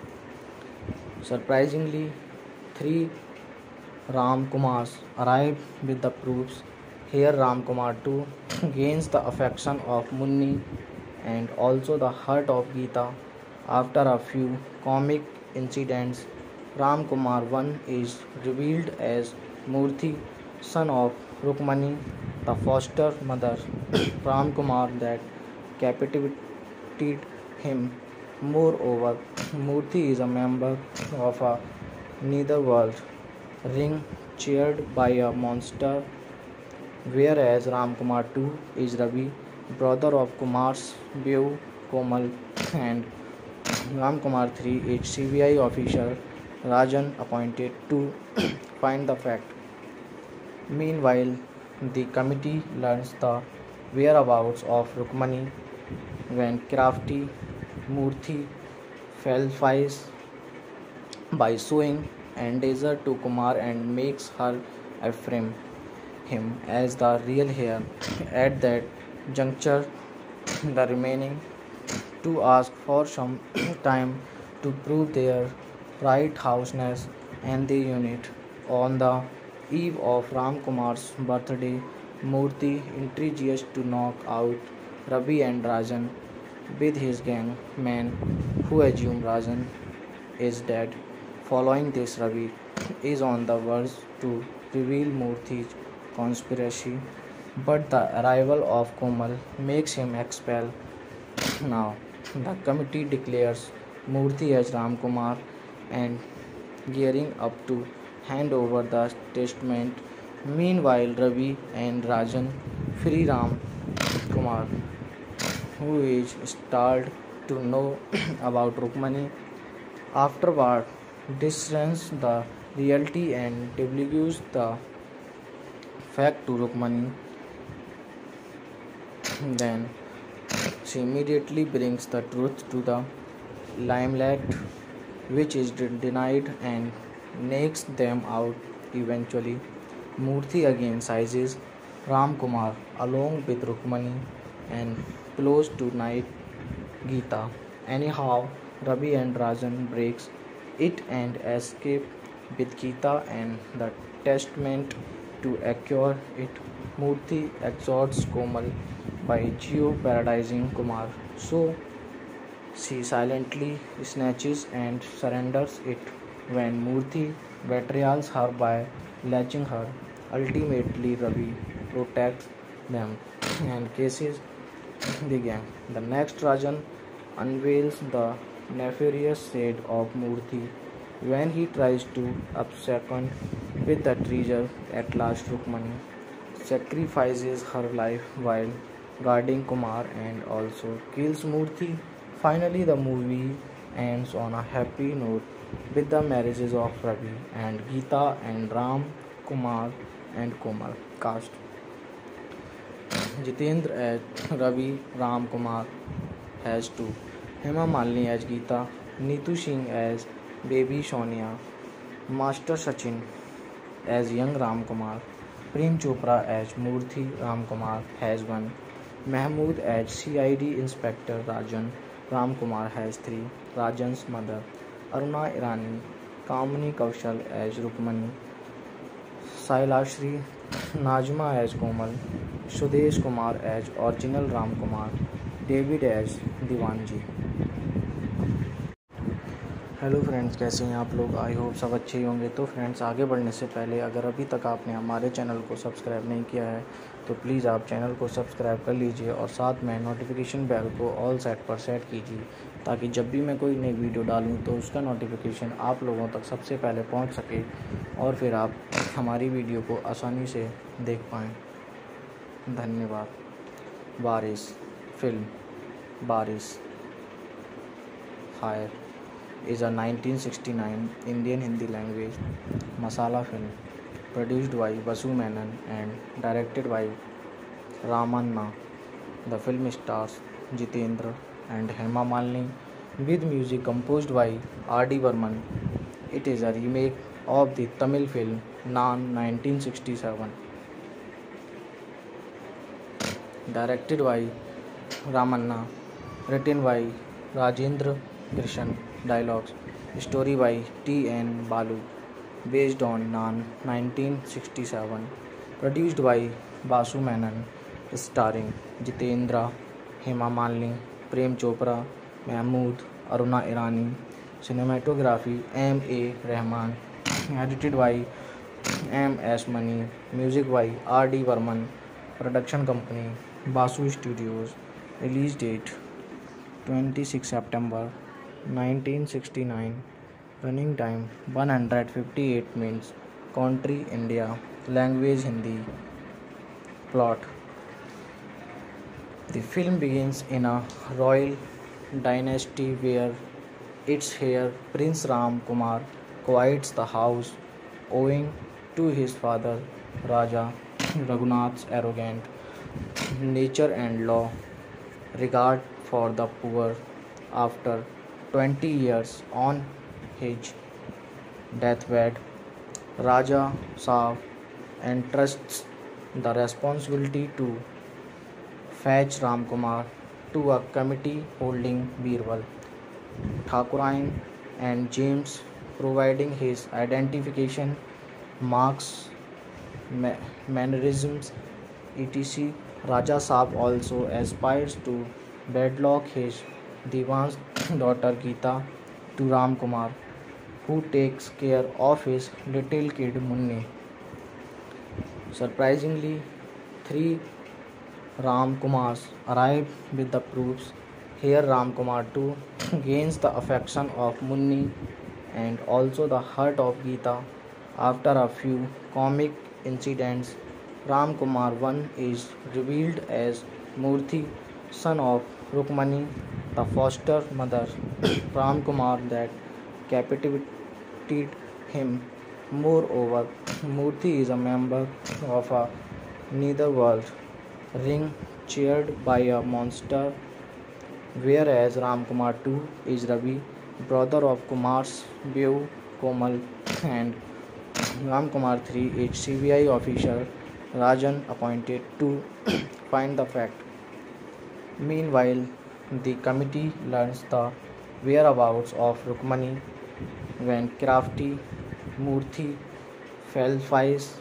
Surprisingly, three Ram Kumars arrive with the proofs. Here Ram Kumar too gains the affection of Munni and also the heart of Geeta. After a few comic incidents, Ram Kumar I is revealed as Murthy, son of Rukmani, the foster mother Ram Kumar that captivated him. Moreover, Murthy is a member of a netherworld ring chaired by a monster, whereas Ram Kumar II is Ravi, brother of Kumar's Beau Komal, and Ram Kumar III is CBI officer Rajan appointed to find the fact. Meanwhile, the committee learns the whereabouts of Rukmani when crafty Murthy falsifies by showing endanger to Kumar and makes her affirm him as the real heir. At that juncture, the remaining to ask for some time to prove their right-houseness and the unit. On the eve of Ram Kumar's birthday, Murthy intrigues to knock out Ravi and Rajan with his gang men who assume Rajan is dead. Following this, Ravi is on the verge to reveal Murthy's conspiracy, but the arrival of Komal makes him expel. Now, the committee declares Murthy as Ram Kumar and gearing up to hand over the testament. Meanwhile, Ravi and Rajan free Ram Kumar, who is startled to know about Rukmani. Afterward, discerns the reality and divulges the fact to Rukmani. Then she immediately brings the truth to the limelight, which is denied and knocks them out eventually. Murthy again seizes Ram Kumar along with Rukmani and plots to knight Geeta. Anyhow, Ravi and Rajan breaks it and escape with Geeta and the testament. To acquire it, Murthy exhorts Komal by jeopardizing Kumar, so she silently snatches and surrenders it when Murthy betrays her by latching her. Ultimately, Ravi protects them, and cases began. The next Rajan unveils the nefarious shade of Murthy when he tries to abscond with the treasure. At last, Rukmani sacrifices her life while guarding Kumar and also kills Murthy. Finally, the movie ends on a happy note with the marriages of Ravi and Geeta and Ram, Kumar and Komal. Cast: Jitendra as Ravi, Ram Kumar as 2, Hema Malini as Geeta, Neetu Singh as Baby Sonia, Master Sachin as young Ram Kumar, Prem Chopra as Murthy Ram Kumar has 1, Mahmood as CID Inspector Rajan, Ram Kumar has 3, Rajan's mother, Aruna Irani, Kamini Kaushal as Rukmani, Sailashri, Najma as Komal, Sudesh Kumar as original Ram Kumar, David as Diwanji. Hello friends, कैसे हैं आप लोग? I hope सब अच्छे ही होंगे। तो friends, आगे बढ़ने से पहले अगर अभी तक आपने हमारे चैनल को सब्सक्राइब नहीं किया है तो प्लीज़ आप चैनल को सब्सक्राइब कर लीजिए और साथ में नोटिफिकेशन बेल को ऑल सेट पर सेट कीजिए ताकि जब भी मैं कोई नई वीडियो डालूं तो उसका नोटिफिकेशन आप लोगों तक सबसे पहले पहुंच सके और फिर आप हमारी वीडियो को आसानी से देख पाएँ। धन्यवाद। Baarish film Baarish fire is a 1969 Indian Hindi language masala film produced by Vasu Menon and directed by Ramanna. The film stars Jitendra and Hema Malini with music composed by R.D. Burman. It is a remake of the Tamil film Naan 1967, directed by Ramanna, written by Rajendra Krishan. Dialogues. Story by T.N. Balu. Based on Naan 1967. Produced by Basu Menon. Starring Jitendra, Hema Malini, Prem Chopra, Mahmood, Aruna Irani. Cinematography M.A. Rahman. Edited by M.S. Mani. Music by R.D. Burman. Production company Basu Studios. Release date 26 September 1969. Running time 158 minutes. Country India. Language Hindi. Plot: the film begins in a royal dynasty where its heir Prince Ram Kumar quiets the house owing to his father Raja Raghunath's arrogant nature and law regard for the poor. After 20 years on his deathbed, Raja Saab entrusts the responsibility to fetch Ram Kumar to a committee holding Birbal, Thakurain and James, providing his identification marks, mannerisms, etc. Raja Saab also aspires to wedlock his Diwan's daughter Geeta to Ram Kumar, who takes care of his little kid Munni. Surprisingly, 3 Ram Kumars arrive with the proofs. Here Ram Kumar too gains the affection of Munni and also the heart of Geeta. After a few comic incidents, Ram Kumar 1 is revealed as Murthy, son of Rukmani, the foster mother Ram Kumar that captivated him. Moreover, Murthy is a member of a netherworld ring chaired by a monster, whereas Ram Kumar 2 is Ravi, brother of Kumar's Beau Komal, and Ram Kumar 3 is CBI officer Rajan appointed to find the fact. Meanwhile, the committee learns the whereabouts of Rukmani when crafty Murthy falsifies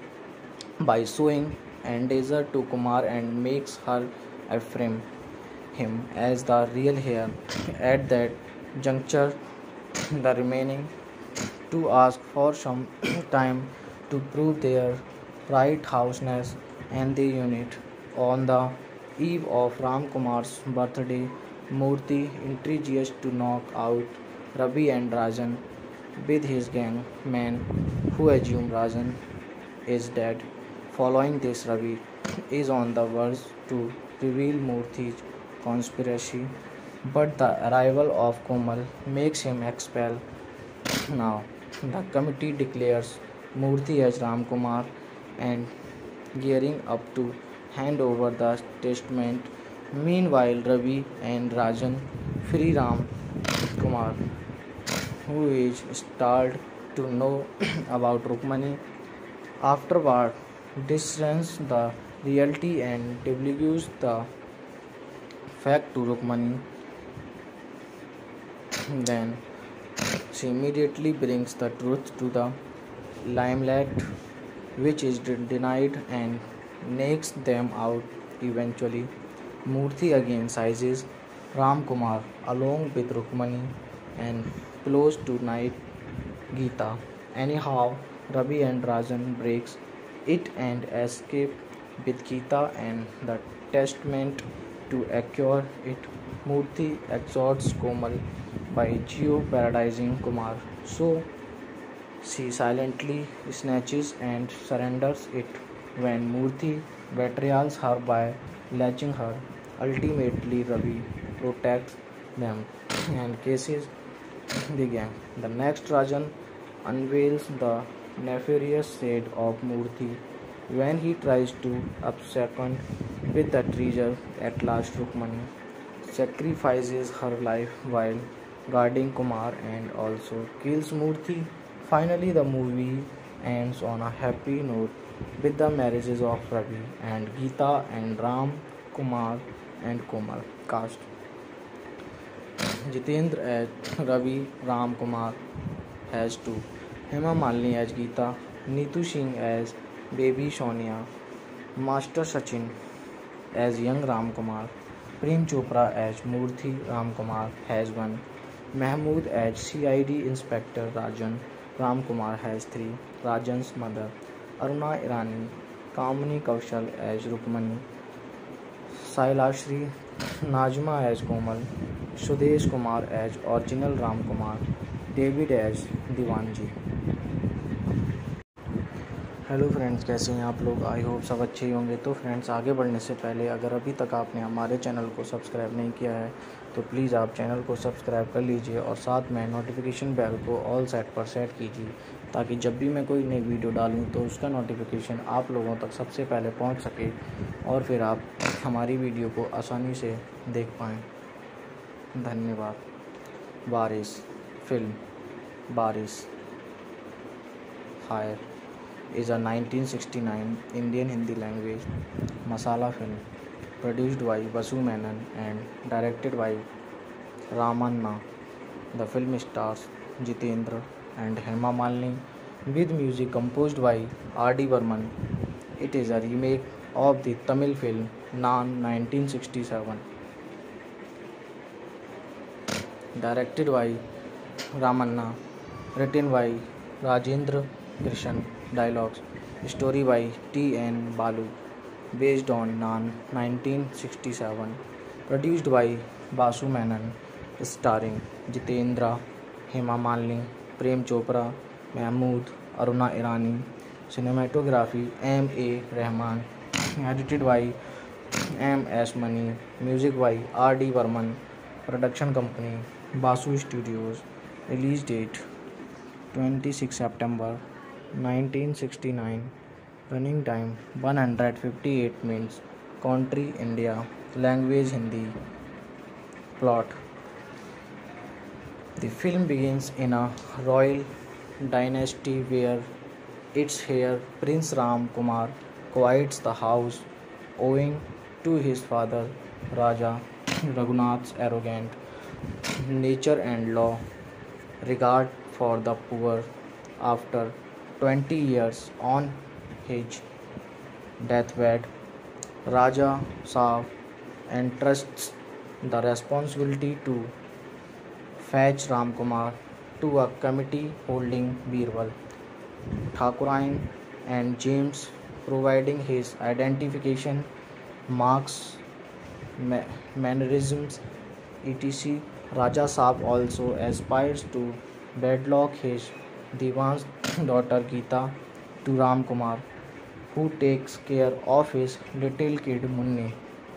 by showing endanger to Kumar and makes her affirm him as the real heir. At that juncture, the remaining two ask for some time to prove their right houseness and the unit On the eve of Ram Kumar's birthday, Murthy intrigues to knock out Ravi and Rajan with his gang men who assume Rajan is dead. Following this, Ravi is on the verge to reveal Murthy's conspiracy, but the arrival of Komal makes him expel. Now, the committee declares Murthy as Ram Kumar and gearing up to hand over the testament. Meanwhile, Ravi and Rajan free Ram Kumar, who is startled to know about Rukmani. Afterward, discerns the reality and divulges the fact to Rukmani. Then she immediately brings the truth to the limelight, which is denied and knocks them out eventually. Murthy again seizes Ram Kumar along with Rukmani and plots to knight Geeta. Anyhow, Ravi and Rajan breaks it and escape with Geeta and the testament to acquire it. Murthy exhorts Komal by jeopardizing Kumar, so she silently snatches and surrenders it when Murthy betrays her by latching her. Ultimately, Ravi protects them and cases the gang. The next Rajan unveils the nefarious side of Murthy when he tries to abscond with the treasure. At last, Rukmani sacrifices her life while guarding Kumar and also kills Murthy. Finally, the movie ends on a happy note with the marriages of Ravi and Geeta and Ram Kumar and Komal. Cast: Jitendra as Ravi, Ram Kumar as 2, Hema Malini as Geeta, Neetu Singh as Baby Sonia, Master Sachin as young Ram Kumar, Prem Chopra as Murthy Ram Kumar has 1, Mahmood as CID Inspector Rajan, Ram Kumar has 3, Rajan's mother, Aruna Irani, Kamini Kaushal as Rukmani, Sailashri, Najma as Komal, Sudesh Kumar as original Ram Kumar, David as Divanji. Hello friends, कैसे हैं आप लोग? I hope सब अच्छे ही होंगे। तो friends, आगे बढ़ने से पहले अगर अभी तक आपने हमारे चैनल को सब्सक्राइब नहीं किया है तो प्लीज़ आप चैनल को सब्सक्राइब कर लीजिए और साथ में नोटिफिकेशन बेल को ऑल सेट पर सेट कीजिए ताकि जब भी मैं कोई नई वीडियो डालूं तो उसका नोटिफिकेशन आप लोगों तक सबसे पहले पहुंच सके और फिर आप हमारी वीडियो को आसानी से देख पाएँ। धन्यवाद। Baarish film Baarish fire is a 1969 Indian Hindi language masala film produced by Vasu Menon and directed by Ramanna. The film stars Jitendra and Hema Malini with music composed by R.D. Burman. It is a remake of the Tamil film Naan 1967, directed by Ramanna, written by Rajendra Krishan. Dialogues. Story by T.N. Balu. Based on Naan 1967. Produced by Basu Menon. Starring Jitendra, Hema Malini, Prem Chopra, Mahmood, Aruna Irani. Cinematography M.A. Rahman. Edited by M.S. Mani. Music by R.D. Burman. Production company Basu Studios. Release date 26 September 1969. Running time 158 minutes. Country India. Language Hindi. Plot: the film begins in a royal dynasty where its heir Prince Ram Kumar quiets the house owing to his father Raja Raghunath's arrogant nature and law regard for the poor. After 20 years on his deathbed, Raja Saab entrusts the responsibility to fetch Ram Kumar to a committee holding Birbal, Thakurain and James, providing his identification marks, mannerisms, etc. Raja Saab also aspires to wedlock his Diwan's daughter Geeta to Ram Kumar, who takes care of his little kid Munni.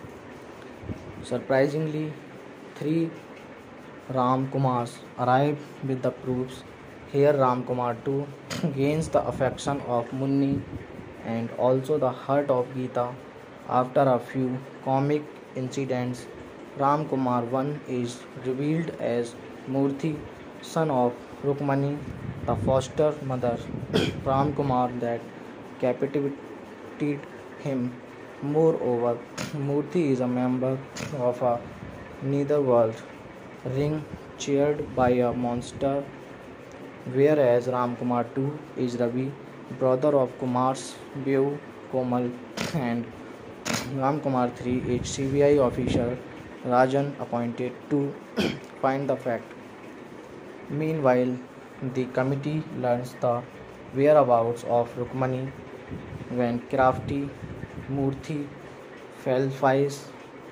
Surprisingly, three Ram Kumars arrive with the proofs. Here Ram Kumar too gains the affection of Munni and also the heart of Geeta. After a few comic incidents, Ram Kumar 1 is revealed as Murthy, son of Rukmani, the foster mother. Ram Kumar that captivated him. Moreover, Murthy is a member of a netherworld ring chaired by a monster, whereas Ram Kumar 2 is Ravi, brother of Kumar's Beau Komal, and Ram Kumar 3 is CBI official Rajan appointed to find the fact. Meanwhile, the committee learns the whereabouts of Rukmani when crafty Murthy falsifies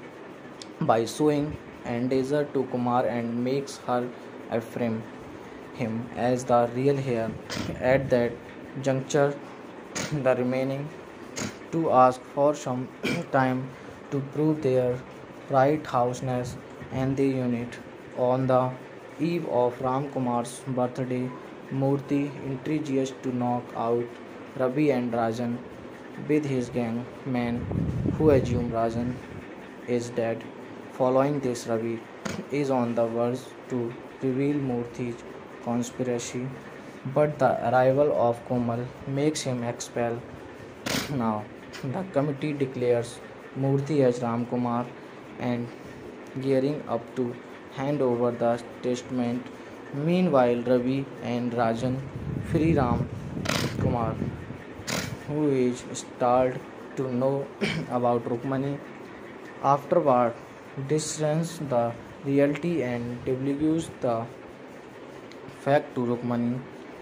by showing endanger to Kumar and makes her affirm him as the real heir. At that juncture, the remaining two ask for some time to prove their right-houseness and the unit. On the eve of Ram Kumar's birthday, Murthy intrigues to knock out Ravi and Rajan with his gang men who assume Rajan is dead. Following this, Ravi is on the verge to reveal Murthy's conspiracy, but the arrival of Komal makes him expel. Now, the committee declares Murthy as Ram Kumar and gearing up to hand over the testament. Meanwhile, Ravi and Rajan free Ram Kumar, who is startled to know about Rukmani. Afterward, discerns the reality and divulges the fact to Rukmani.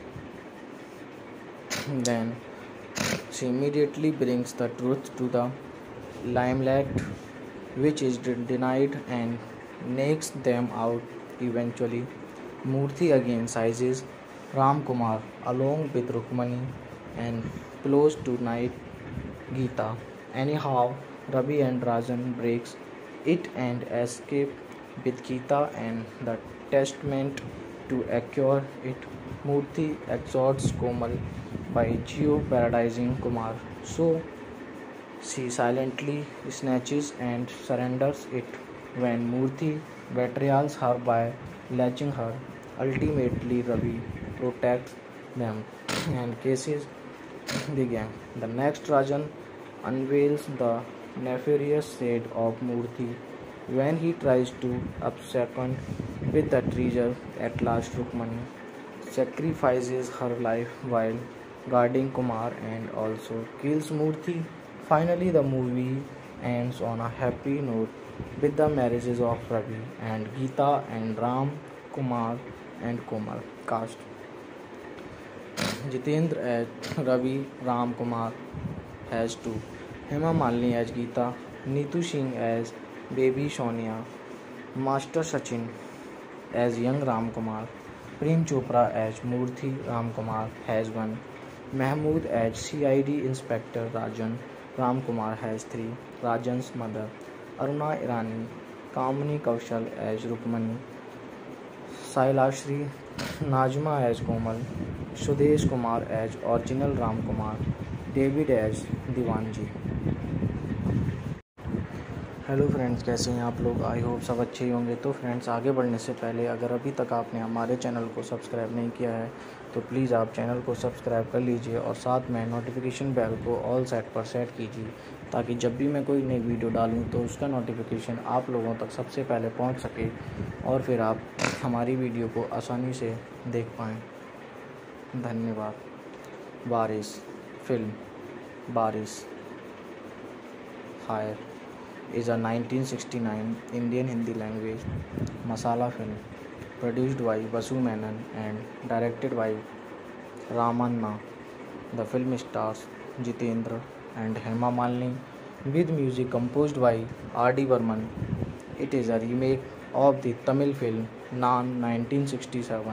Then she immediately brings the truth to the limelight, which is denied and knocks them out eventually. Murthy again seizes Ram Kumar along with Rukmani and plots to knight Geeta. Anyhow, Ravi and Rajan breaks it and escape with Geeta and the testament to acquire it. Murthy exhorts Komal by jeopardizing Kumar, so she silently snatches and surrenders it when Murthy betrays her by latching her. Ultimately, Ravi protects them and cases the gang. The next Rajan unveils the nefarious side of Murthy when he tries to abscond with the treasure. At last, Rukmani sacrifices her life while guarding Kumar and also kills Murthy. Finally, the movie ends on a happy note with the marriages of Ravi and Geeta and Ram Kumar and Komal. Cast: Jitendra as Ravi, Ram Kumar as 2, Hema Malini as Geeta, Neetu Singh as Baby Sonia, Master Sachin as young Ram Kumar, Prem Chopra as Murthy Ram Kumar has 1, Mahmood as CID Inspector Rajan, Ram Kumar has 3, Rajan's mother, Aruna Irani, Kamini Kaushal as Rukmani, Sailashri, Najma as Komal, Sudesh Kumar as original Ram Kumar, David as Diwanji. Hello friends, कैसे हैं आप लोग? I hope सब अच्छे ही होंगे। तो friends, आगे बढ़ने से पहले अगर अभी तक आपने हमारे चैनल को सब्सक्राइब नहीं किया है तो प्लीज़ आप चैनल को सब्सक्राइब कर लीजिए और साथ में नोटिफिकेशन बेल को ऑल सेट पर सेट कीजिए ताकि जब भी मैं कोई नई वीडियो डालूं तो उसका नोटिफिकेशन आप लोगों तक सबसे पहले पहुंच सके और फिर आप हमारी वीडियो को आसानी से देख पाएँ। धन्यवाद। Baarish film Baarish hire is a 1969 Indian Hindi language masala film produced by Vasu Menon and directed by Ramanna. The film stars Jitendra and Hema Malini with music composed by R.D. Burman. It is a remake of the Tamil film Nan 1967,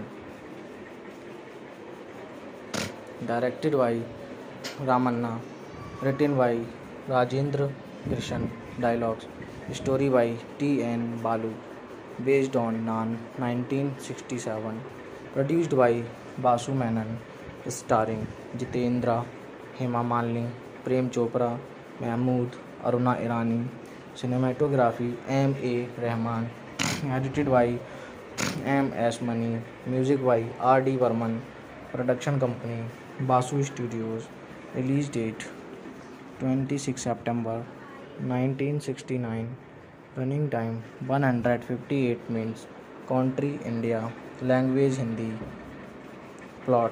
directed by Ramanna, written by Rajendra Krishan, dialogues, story by T. N. Balu, based on Nan 1967, produced by Basu Menon, starring Jitendra, Hema Malini, Prem Chopra, Mahmood, Aruna Irani, cinematography M. A. Rahman, edited by M. S. Mani, music by R. D. Burman, production company Basu Studios, release date 26 September 1969, running time 158 minutes, country India, language Hindi, plot.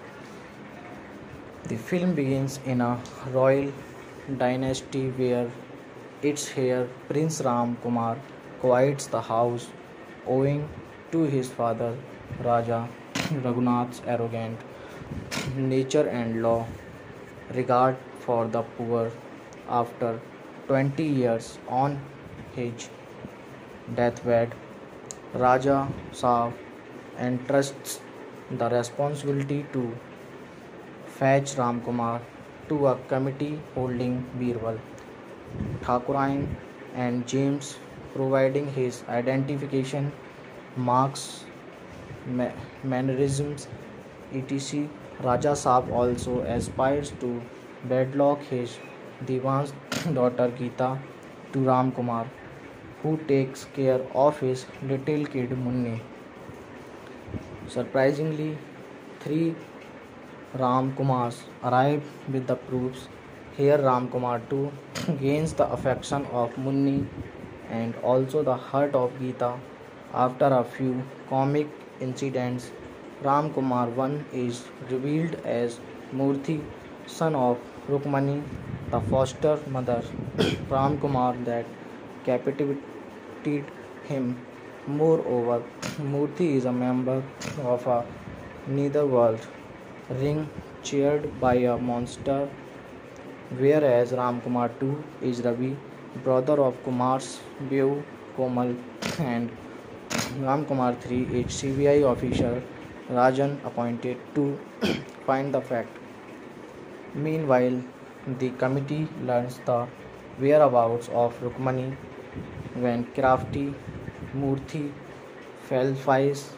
The film begins in a royal dynasty where its heir Prince Ram Kumar quiets the house owing to his father Raja Raghunath's arrogant nature and law regard for the poor. After 20 years on his deathbed, Raja Saab entrusts the responsibility to fetch Ram Kumar to a committee holding Birbal, Thakurain and James, providing his identification marks, mannerisms, etc. Raja Saab also aspires to wedlock his Diwan's daughter Geeta to Ram Kumar, who takes care of his little kid Munni. Surprisingly, three Ram Kumars arrive with the proofs. Here Ram Kumar too gains the affection of Munni and also the heart of Geeta. After a few comic incidents, Ram Kumar 1 is revealed as Murthy, son of Rukmani, the foster mother Ram Kumar that captivated him. Moreover, Murthy is a member of a netherworld ring chaired by a monster, whereas Ram Kumar 2 is Ravi, brother of Kumar's Beau Komal, and Ram Kumar 3 is CBI officer Rajan appointed to find the fact. Meanwhile, the committee learns the whereabouts of Rukmani when crafty Murthy falsifies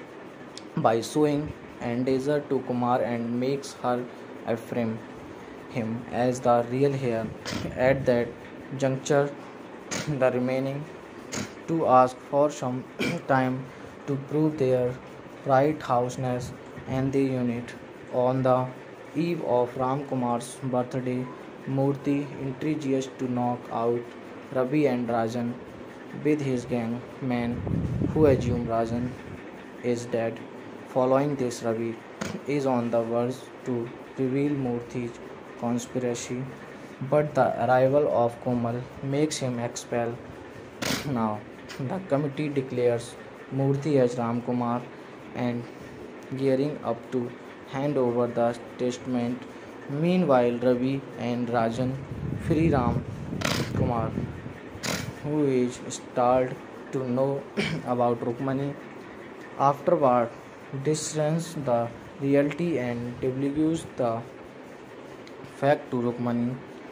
by showing endanger to Kumar and makes her affirm him as the real heir. At that juncture, the remaining to ask for some time to prove their right-houseness and the unit. On the eve of Ram Kumar's birthday, Murthy intrigues to knock out Ravi and Rajan with his gang men who assume Rajan is dead. Following this, Ravi is on the verge to reveal Murthy's conspiracy, but the arrival of Komal makes him expel. Now, the committee declares Murthy as Ram Kumar and gearing up to hand over the testament. Meanwhile, Ravi and Rajan free Ram Kumar, who is startled to know about Rukmani. Afterward, discerns the reality and divulges the fact to Rukmani.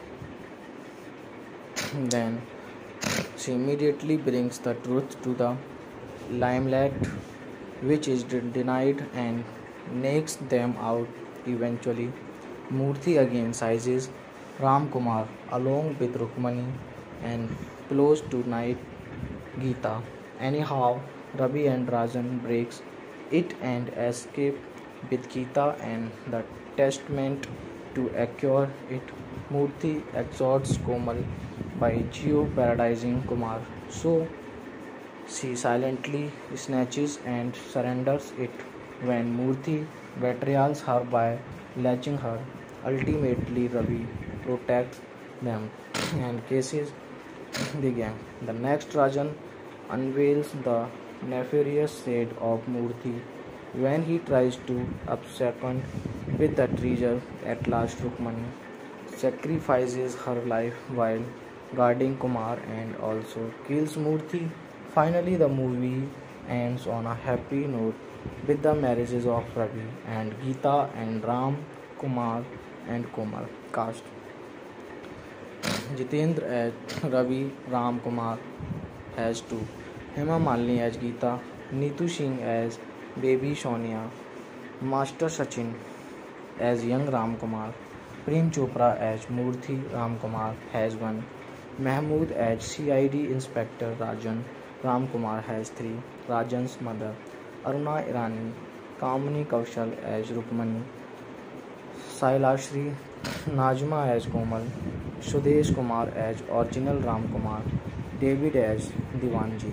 Then she immediately brings the truth to the limelight, which is denied and knocks them out eventually. Murthy again seizes Ram Kumar along with Rukmani and plots to knight Geeta. Anyhow, Ravi and Rajan breaks it and escape with Geeta and the testament to acquire it. Murthy exhorts Komal by jeopardizing Kumar, so she silently snatches and surrenders it when Murthy betrays her by latching her. Ultimately, Ravi protects them and cases the gang. The next Rajan unveils the nefarious side of Murthy when he tries to abscond with the treasure. At last, Rukmani sacrifices her life while guarding Kumar and also kills Murthy. Finally, the movie ends on a happy note with the marriages of Ravi and Geeta and Ram Kumar and Komal. Cast: Jitendra as Ravi, Ram Kumar as 2, Hema Malini as Geeta, Neetu Singh as Baby Sonia, Master Sachin as young Ram Kumar, Prem Chopra as Murthy Ram Kumar has 1, Mahmood as CID Inspector Rajan Ram Kumar has 3, Rajan's mother, Aruna Irani, Kamini Kaushal as Rukmani, Sailashri Najma as Komal, Sudesh Kumar as original Ram Kumar, David as Divanji.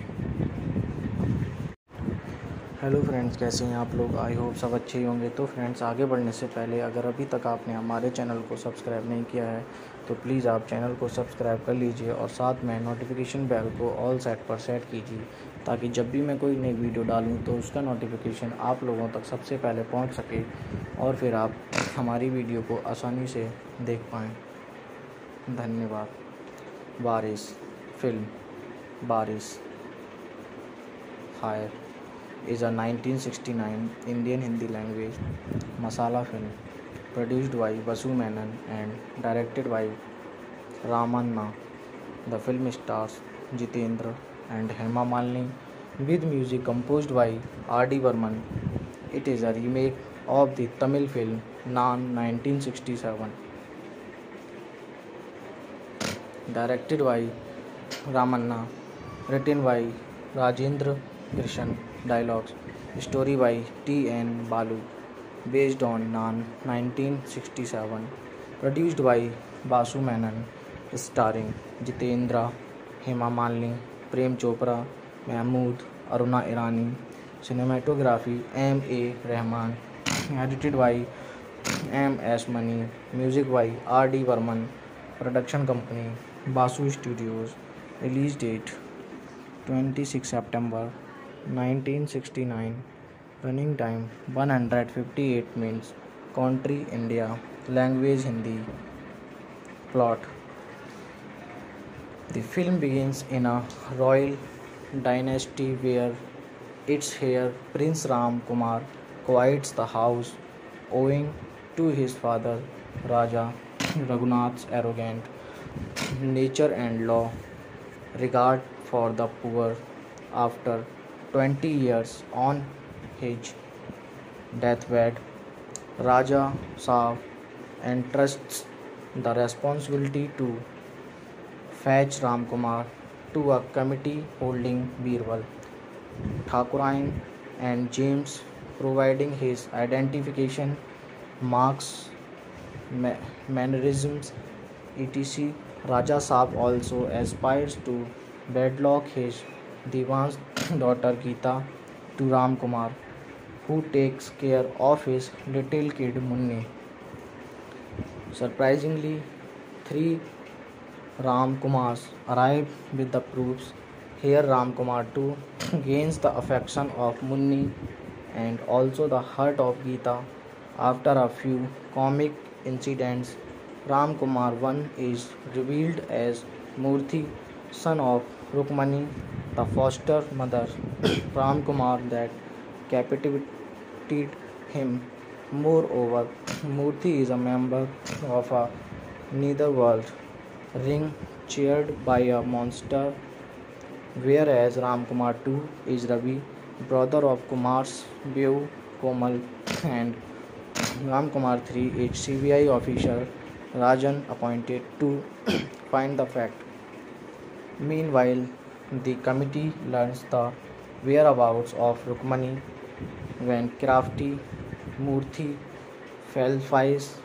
Hello friends, कैसे हैं आप लोग? I hope सब अच्छे ही होंगे। तो friends, आगे बढ़ने से पहले अगर अभी तक आपने हमारे चैनल को सब्सक्राइब नहीं किया है तो प्लीज़ आप चैनल को सब्सक्राइब कर लीजिए और साथ में नोटिफिकेशन बेल को ऑल सेट पर सेट कीजिए ताकि जब भी मैं कोई नई वीडियो डालूं तो उसका नोटिफिकेशन आप लोगों तक सबसे पहले पहुंच सके और फिर आप हमारी वीडियो को आसानी से देख पाएँ। धन्यवाद। Baarish film Baarish hire is a 1969 Indian Hindi language masala film produced by Vasu Menon and directed by Ramanna. The film stars Jitendra and Hema Malini with music composed by R.D. Burman. It is a remake of the Tamil film Naan 1967, directed by Ramanna, written by Rajendra Krishan. Dialogues. Story by T.N. Balu. Based on Naan 1967. Produced by Basu Menon. Starring Jitendra, Hema Malini, Prem Chopra, Mahmood, Aruna Irani. Cinematography M.A. Rahman. Edited by M.S. Mani. Music by R.D. Burman. Production company Basu Studios. Release date 26 September 1969. Running time 158 minutes. Country India. Language Hindi. Plot: the film begins in a royal dynasty where its heir Prince Ram Kumar quiets the house owing to his father Raja Raghunath's arrogant nature and law regard for the poor. After 20 years on his deathbed, Raja Saab entrusts the responsibility to fetch Ram Kumar to a committee holding Birbal, Thakurain and James, providing his identification marks, mannerisms, etc. Raja Saab also aspires to wedlock his Divan's daughter Geeta to Ram Kumar, who takes care of his little kid Munni. Surprisingly, 3 Ram Kumars arrive with the proofs. Here Ram Kumar too gains the affection of Munni and also the heart of Geeta. After a few comic incidents, Ram Kumar 1 is revealed as Murthy, son of Rukmani, the foster mother Ram Kumar that captivated him. Moreover, Murthy is a member of a netherworld ring chaired by a monster, whereas Ram Kumar 2 is Ravi, brother of Kumar's Beau Komal, and Ram Kumar 3 is CBI official Rajan appointed to find the fact. Meanwhile, the committee learns the whereabouts of Rukmani when crafty Murthy falsifies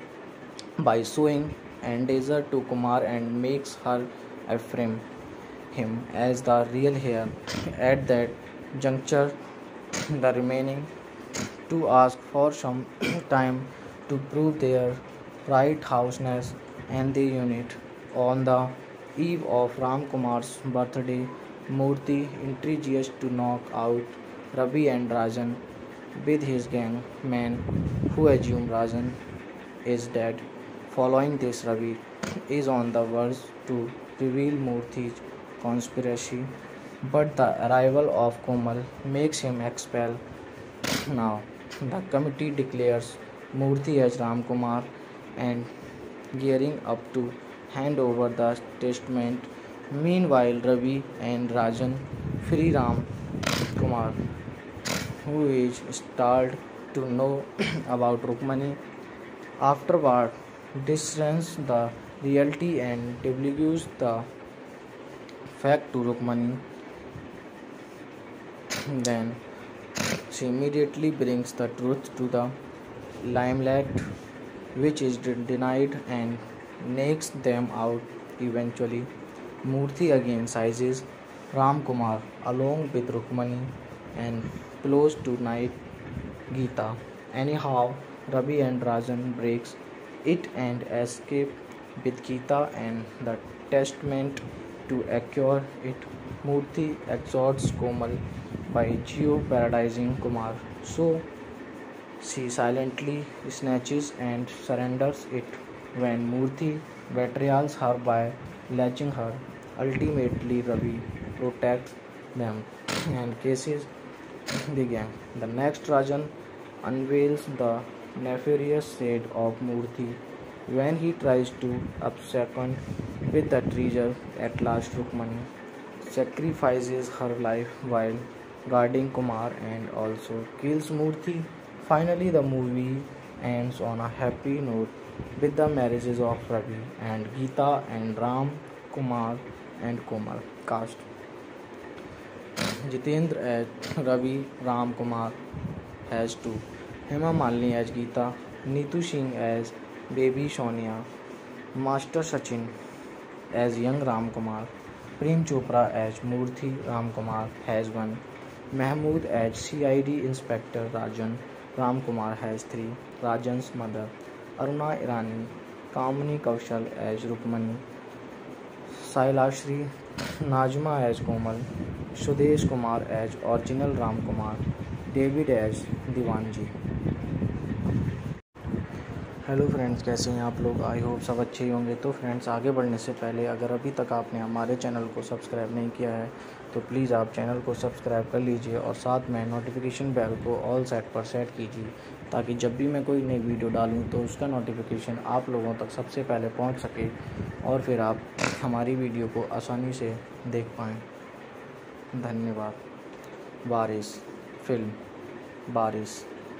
by showing endanger to Kumar and makes her affirm him as the real heir. At that juncture, the remaining two ask for some time to prove their right-houseness and the unit. On the eve of Ram Kumar's birthday, Murthy intrigues to knock out Ravi and Rajan with his gang men who assume Rajan is dead. Following this, Ravi is on the verge to reveal Murthy's conspiracy, but the arrival of Komal makes him expel. Now, the committee declares Murthy as Ramkumar and gearing up to hand over the testament. Meanwhile, Ravi and Rajan free Ram Kumar, who is startled to know about Rukmani. Afterward, discerns the reality and divulges the fact to Rukmani. Then she immediately brings the truth to the limelight, which is denied and knocks them out eventually. Murthy again seizes Ram Kumar along with Rukmani and plots to knight Geeta. Anyhow, Ravi and Rajan breaks it and escape with Geeta and the testament to acquire it. Murthy exhorts Komal by jeopardizing Kumar, so she silently snatches and surrenders it when Murthy betrays her by latching her. Ultimately, Ravi protects them and cases begin. The next Rajan unveils the nefarious side of Murthy when he tries to abscond with the treasure. At last, Rukmani sacrifices her life while guarding Kumar and also kills Murthy. Finally, the movie ends on a happy note with the marriages of Ravi and Geeta and Ram Kumar and Komal. Cast: Jitendra as Ravi, Ram Kumar as 2, Hema Malini as Geeta, Neetu Singh as Baby Sonia, Master Sachin as young Ram Kumar, Prem Chopra as Murthy Ram Kumar has 1, Mahmood as CID Inspector Rajan, Ram Kumar has 3, Rajan's mother, Aruna Irani, Kamini Kaushal as Rukmani, Sailashri, Najma as Komal, Sudesh Kumar as original Ram Kumar, David as Diwanji. Hello friends, कैसे हैं आप लोग? I hope सब अच्छे ही होंगे। तो friends, आगे बढ़ने से पहले अगर अभी तक आपने हमारे चैनल को सब्सक्राइब नहीं किया है तो प्लीज़ आप चैनल को सब्सक्राइब कर लीजिए और साथ में नोटिफिकेशन बेल को ऑल सेट पर सेट कीजिए ताकि जब भी मैं कोई नई वीडियो डालूं तो उसका नोटिफिकेशन आप लोगों तक सबसे पहले पहुंच सके और फिर आप हमारी वीडियो को आसानी से देख पाएँ। धन्यवाद। Baarish film Baarish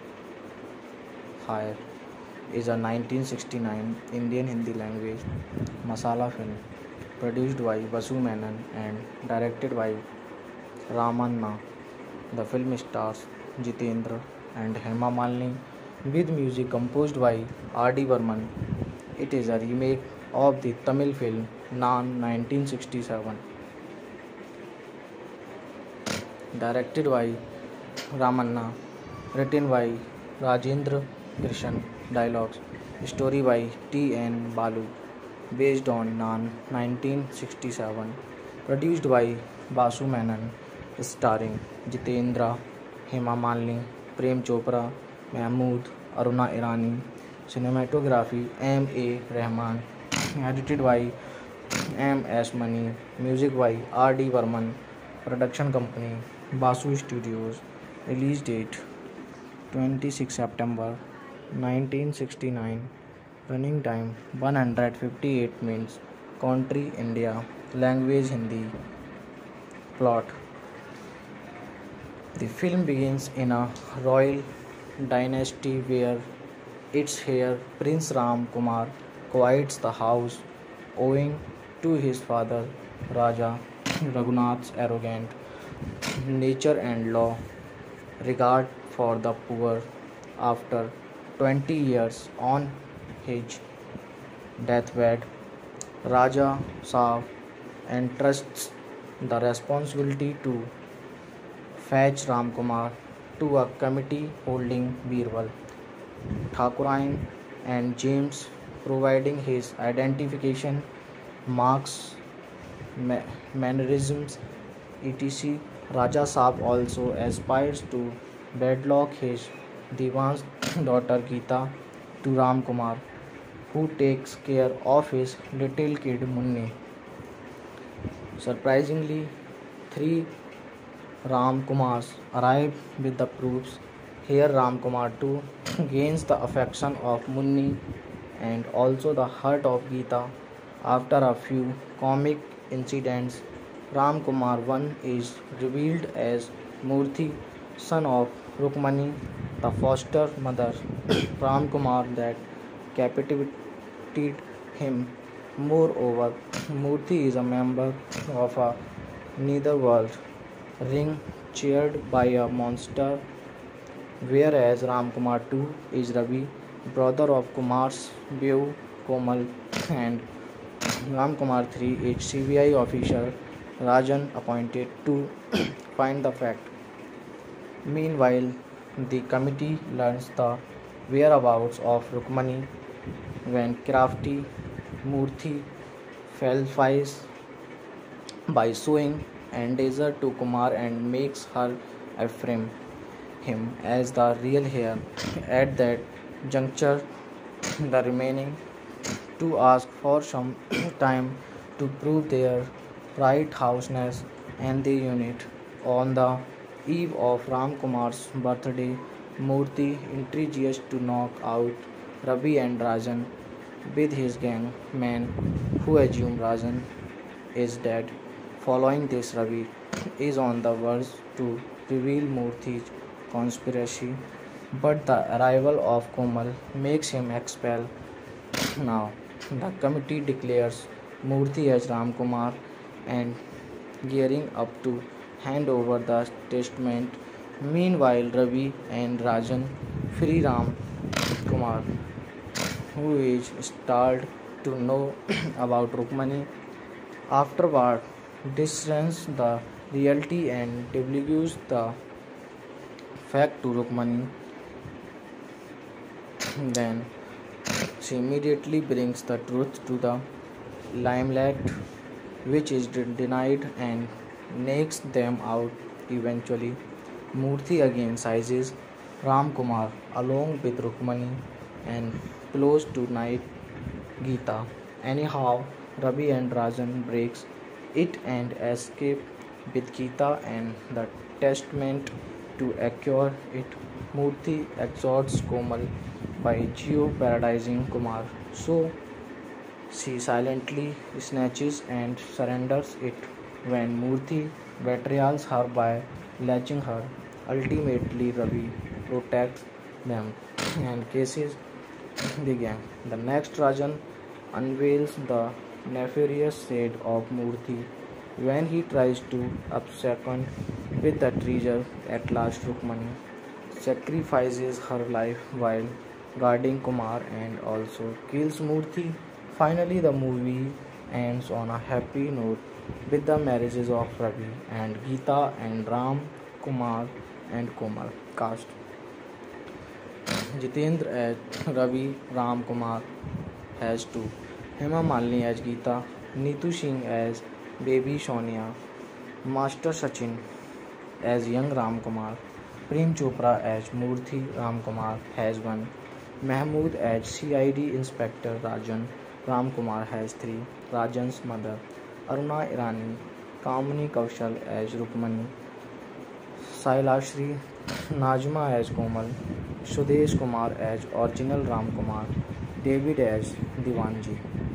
hire is a 1969 Indian Hindi language masala film produced by Vasu Menon and directed by Ramanna. The film stars Jitendra and Hema Malini with music composed by R.D. Burman. It is a remake of the Tamil film Naan 1967, directed by Ramanna, written by Rajendra Krishan. Dialogues. Story by T.N. Balu. Based on Naan 1967. Produced by Basu Menon. Starring Jitendra, Hema Malini, Prem Chopra, Mahmood, Aruna Irani. Cinematography M.A. Rahman. Edited by M.S. Mani. Music by R.D. Burman. Production company Basu Studios. Release date 26 September 1969. Running time 158 minutes. Country India. Language Hindi. Plot: the film begins in a royal dynasty where its heir Prince Ram Kumar quiets the house owing to his father Raja Raghunath's arrogant nature and law regard for the poor. After 20 years on his deathbed, Raja Saab entrusts the responsibility to fetch Ram Kumar to a committee holding Birbal, Thakurain and James, providing his identification marks, mannerisms, etc. Raja Saab also aspires to wedlock his Diwan's daughter Geeta to Ram Kumar. who takes care of his little kid Munni. Surprisingly, three Ram Kumars arrive with the proofs. Here Ram Kumar too gains the affection of Munni and also the heart of Geeta. After a few comic incidents, Ram Kumar 1 is revealed as Murthy, son of Rukmani, the foster mother. Ram Kumar that captivated him. Moreover, Murthy is a member of a netherworld ring chaired by a monster, whereas Ram Kumar 2 is Ravi, brother of Kumar's Beau Komal, and Ram Kumar 3 is CBI official Rajan appointed to find the fact. Meanwhile, the committee learns the whereabouts of Rukmani when crafty Murthy falsifies by showing endanger to Kumar and makes her affirm him as the real heir. At that juncture, the remaining to ask for some time to prove their right-houseness and the unit. On the eve of Ram Kumar's birthday, Murthy intrigues to knock out Ravi and Rajan with his gang men who assume Rajan is dead. Following this, Ravi is on the verge to reveal Murthy's conspiracy, but the arrival of Komal makes him expel. Now, the committee declares Murthy as Ram Kumar and gearing up to hand over the testament. Meanwhile, Ravi and Rajan free Ram Kumar, who is startled to know about Rukmani. Afterward, discerns the reality and divulges the fact to Rukmani. Then she immediately brings the truth to the limelight, which is denied and knocks them out eventually. Murthy again seizes Ram Kumar along with Rukmani and close to night Geeta. Anyhow, Ravi and Rajan breaks it and escape with Geeta and the testament to acquire it. Murthy exhorts Komal by jeopardizing Kumar, so she silently snatches and surrenders it when Murthy betrays her by latching her. Ultimately, Ravi protects them and cases the gang. The next Rajan unveils the nefarious side of Murthy when he tries to abscond with the treasure. At last, Rukmani sacrifices her life while guarding Kumar and also kills Murthy. Finally, the movie ends on a happy note with the marriages of Ravi and Geeta and Ram Kumar and Komal. Cast: Jitendra as Ravi, Ram Kumar as 2, Hema Malini as Geeta, Neetu Singh as Baby Sonia, Master Sachin as young Ram Kumar, Prem Chopra as Murthy Ram Kumar has 1, Mahmood as CID Inspector Rajan, Ram Kumar has 3, Rajan's mother, Aruna Irani, Kamini Kaushal as Rukmani, Sailashri, Najma as Komal, Sudesh Kumar as original Ram Kumar, David as Diwanji.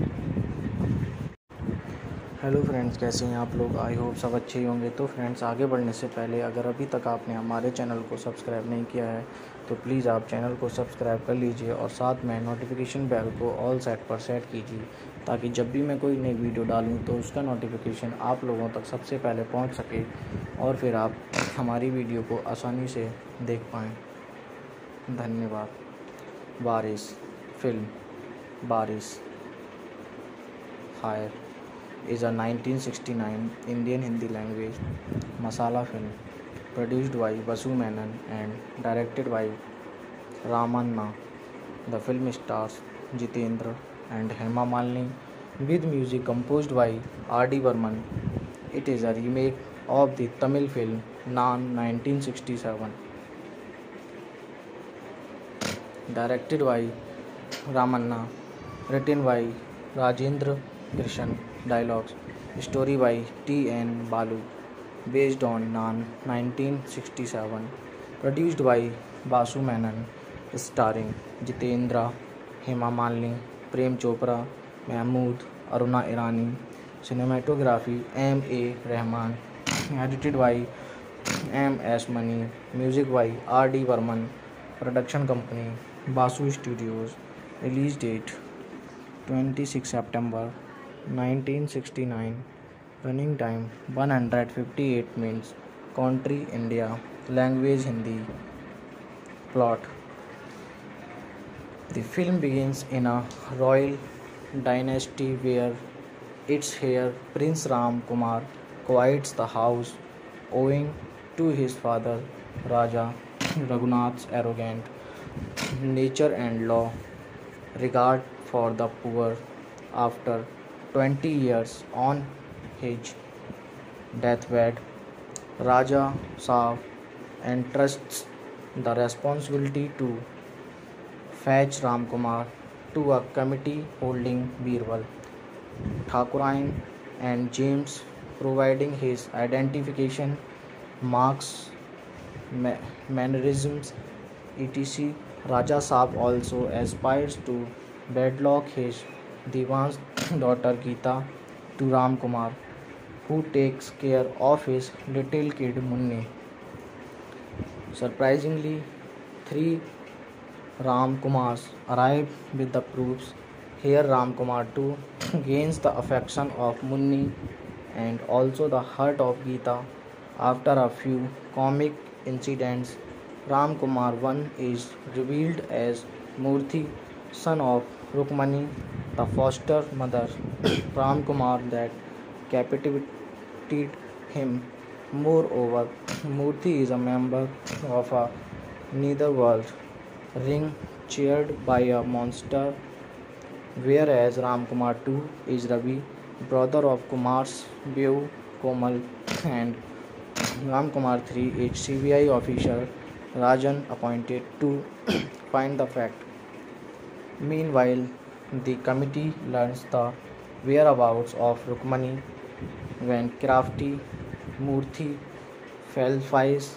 Hello friends, कैसे हैं आप लोग? I hope सब अच्छे ही होंगे। तो friends, आगे बढ़ने से पहले अगर अभी तक आपने हमारे चैनल को सब्सक्राइब नहीं किया है तो प्लीज़ आप चैनल को सब्सक्राइब कर लीजिए और साथ में नोटिफिकेशन बेल को ऑल सेट पर सेट कीजिए ताकि जब भी मैं कोई नई वीडियो डालूं तो उसका नोटिफिकेशन आप लोगों तक सबसे पहले पहुंच सके और फिर आप हमारी वीडियो को आसानी से देख पाएँ। धन्यवाद। Baarish film Baarish fire is a 1969 Indian Hindi language masala film produced by Vasu Menon and directed by Ramanna. The film stars Jitendra and Hema Malini with music composed by R.D. Burman. It is a remake of the Tamil film Naan 1967, directed by Ramanna. written by Rajendra Krishan, dialogues, story by T.N. Balu, based on Nan 1967, produced by Basu Menon, starring Jitendra, Hema Malini, Prem Chopra, Mahmood, Aruna Irani, cinematography M.A. Rahman, edited by M.S. Mani, music by R.D. Burman, production company Basu Studios, release date 26 September 1969, running time 158 minutes, country India, language Hindi, plot. The film begins in a royal dynasty where its heir Prince Ram Kumar quiets the house owing to his father Raja Raghunath's arrogant nature and law regard for the poor. After 20 years on his deathbed, Raja Saab entrusts the responsibility to fetch Ram Kumar to a committee holding Birbal, Thakurain, and James, providing his identification marks, mannerisms, etc. Raja Saab also aspires to wedlock his Diwan's daughter Geeta to Ram Kumar, who takes care of his little kid Munni. Surprisingly, three Ram Kumars arrive with the proofs. Here Ram Kumar too gains the affection of Munni and also the heart of Geeta. After a few comic incidents, Ram Kumar 1 is revealed as Murthy, son of Rukmani, the foster mother. Ram Kumar that captivated him. Moreover, Murthy is a member of a netherworld ring chaired by a monster, whereas Ram Kumar 2 is Ravi, brother of Kumar's Beau Komal, and Ram Kumar 3 is CBI official Rajan appointed to find the fact. Meanwhile, the committee learns the whereabouts of Rukmani when crafty Murthy falsifies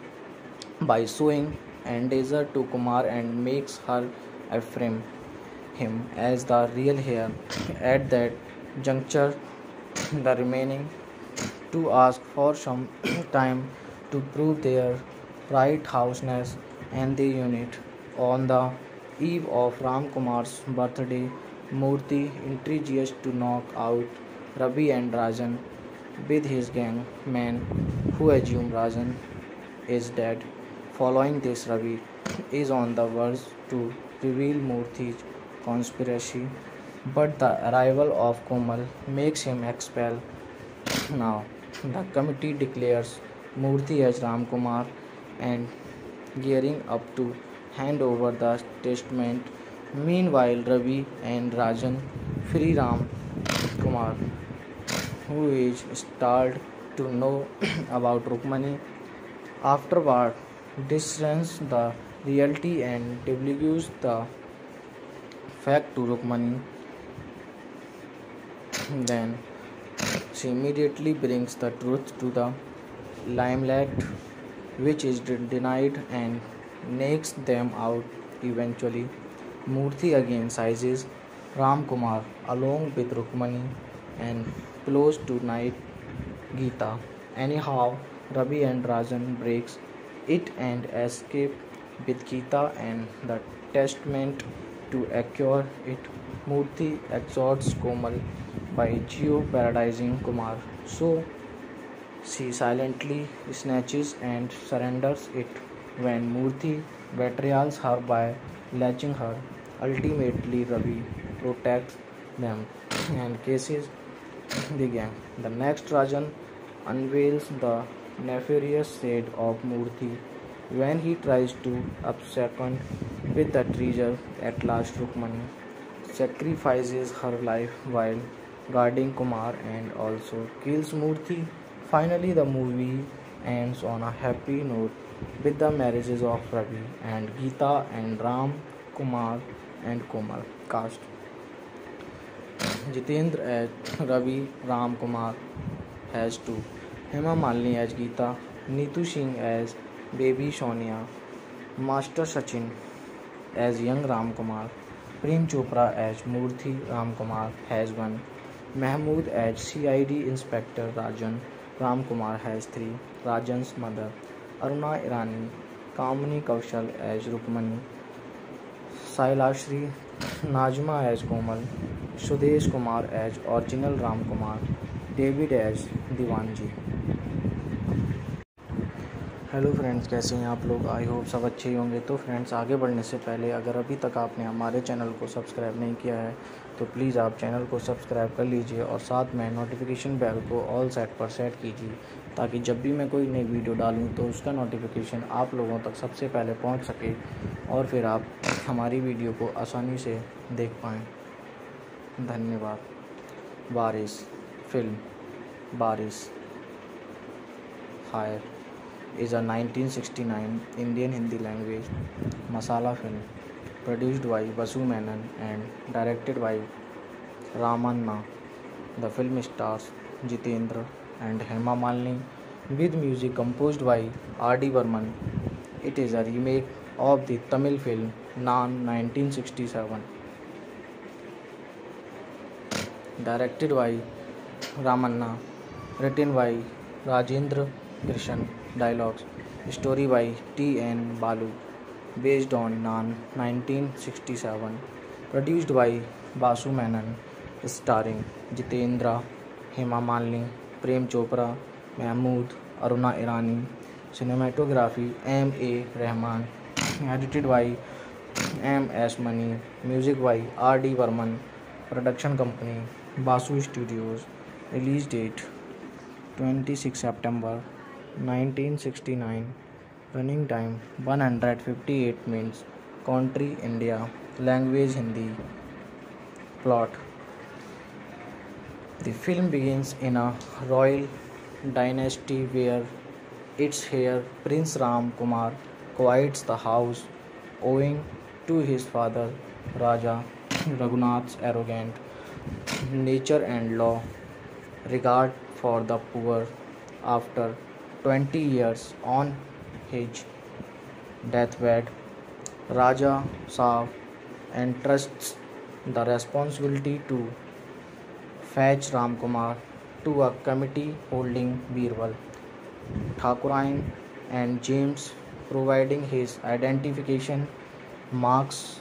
by showing endanger to Kumar and makes her affirm him as the real heir. At that juncture, the remaining to ask for some time to prove their right-houseness and the unit. On the eve of Ram Kumar's birthday, Murthy intrigues to knock out Ravi and Rajan with his gang men who assume Rajan is dead. Following this, Ravi is on the verge to reveal Murthy's conspiracy, but the arrival of Komal makes him expel. Now, the committee declares Murthy as Ram Kumar and gearing up to hand over the testament. Meanwhile, Ravi and Rajan free Ram Kumar, who is startled to know about Rukmani. Afterward, discerns the reality and divulges the fact to Rukmani. Then she immediately brings the truth to the limelight, which is denied and knocks them out eventually. Murthy again seizes Ram Kumar along with Rukmani and plots to knight Geeta. Anyhow, Ravi and Rajan breaks it and escape with Geeta and the testament to acquire it. Murthy exhorts Komal by jeopardizing Kumar, so she silently snatches and surrenders it when Murthy betrays her by latching her. Ultimately, Ravi protects them and cases the gang. The next Rajan unveils the nefarious side of Murthy when he tries to abscond with the treasure. At last, Rukmani sacrifices her life while guarding Kumar and also kills Murthy. Finally, the movie ends on a happy note with the marriages of Ravi and Geeta and Ram Kumar and Komal cast. Jitendra as Ravi, Ram Kumar as 2, Hema Malini as Geeta, Neetu Singh as Baby Sonia, Master Sachin as young Ram Kumar, Prem Chopra as Murthy Ram Kumar has 1, Mahmood as CID Inspector Rajan, Ram Kumar has 3, Rajan's mother, Aruna Irani, Kamini Kaushal as Rukmani, Sailashri, Najma as Komal, Sudesh Kumar as original Ram Kumar, David as Divanji। Hello friends, कैसे हैं आप लोग? I hope सब अच्छे ही होंगे। तो friends, आगे बढ़ने से पहले अगर अभी तक आपने हमारे चैनल को सब्सक्राइब नहीं किया है तो प्लीज़ आप चैनल को सब्सक्राइब कर लीजिए और साथ में नोटिफिकेशन बेल को ऑल सेट पर सेट कीजिए, ताकि जब भी मैं कोई नई वीडियो डालूं तो उसका नोटिफिकेशन आप लोगों तक सबसे पहले पहुंच सके और फिर आप हमारी वीडियो को आसानी से देख पाएँ। धन्यवाद। Baarish film Baarish fire is a 1969 Indian Hindi language masala film produced by Vasu Menon and directed by Ramanna. The film stars Jitendra and Hema Malini with music composed by R.D. Burman. It is a remake of the Tamil film Naan 1967, directed by Ramanna, written by Rajendra Krishan. Dialogues. Story by T.N. Balu, based on Naan 1967. Produced by Vasu Menon, starring Jitendra, Hema Malini, Prem Chopra, Mahmood, Aruna Irani. Cinematography M.A. Rahman. Edited by M.S. Mani. Music by R.D. Burman. Production company Vasu Studios. Release date 26 September 1969. Running time 158 minutes. Country India. Language Hindi. Plot. The film begins in a royal dynasty where its heir Prince Ram Kumar quiets the house owing to his father Raja Raghunath's arrogant nature and law regard for the poor. After 20 years on his deathbed, Raja Saab entrusts the responsibility to fetch Ram Kumar to a committee holding Birbal, Thakurain and James, providing his identification marks,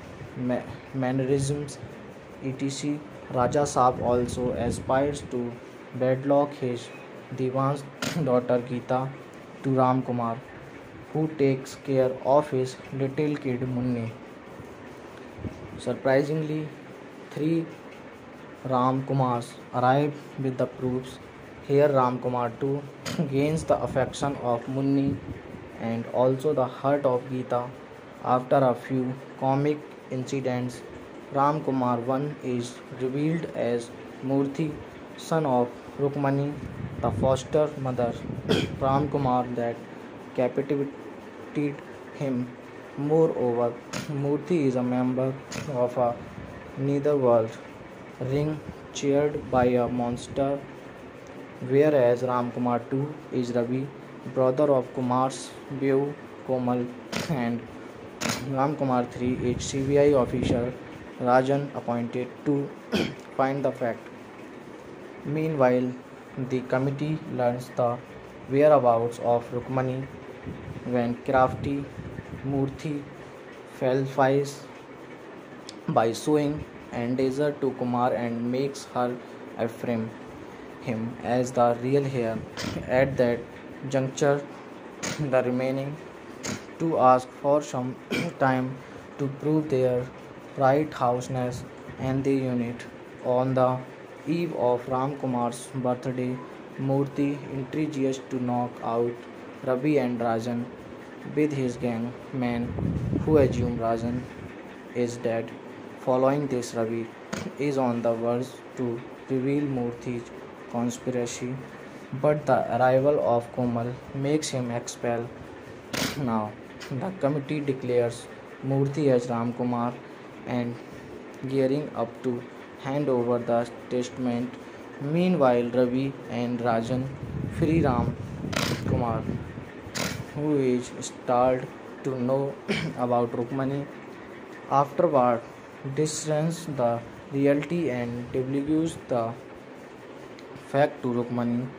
mannerisms, etc. Raja Saab also aspires to wedlock his Divan's daughter Geeta to Ram Kumar, who takes care of his little kid Munni. Surprisingly, 3 Ram Kumars arrive with the proofs. Here Ram Kumar too gains the affection of Munni and also the heart of Geeta. After a few comic incidents, Ram Kumar 1 is revealed as Murthy, son of Rukmani, the foster mother Ram Kumar that captivated him. Moreover, Murthy is a member of a netherworld ring chaired by a monster, whereas Ram Kumar 2 is Ravi, brother of Kumar's Beau Komal, and Ram Kumar 3 is CBI officer Rajan appointed to find the fact. Meanwhile, the committee learns the whereabouts of Rukmani when crafty Murthy falsifies by showing endanger to Kumar and makes her affirm him as the real heir. At that juncture, the remaining two ask for some time to prove their right-houseness and the unit. On the eve of Ram Kumar's birthday, Murthy intrigues to knock out Ravi and Rajan with his gang men, who assume Rajan is dead. Following this, Ravi is on the verge to reveal Murthy's conspiracy, but the arrival of Komal makes him expel. Now, the committee declares Murthy as Ram Kumar and gearing up to hand over the testament. Meanwhile, Ravi and Rajan free Ram Kumar, who is startled to know about Rukmani. Afterward, discerns the reality and divulges the fact to Rukmani.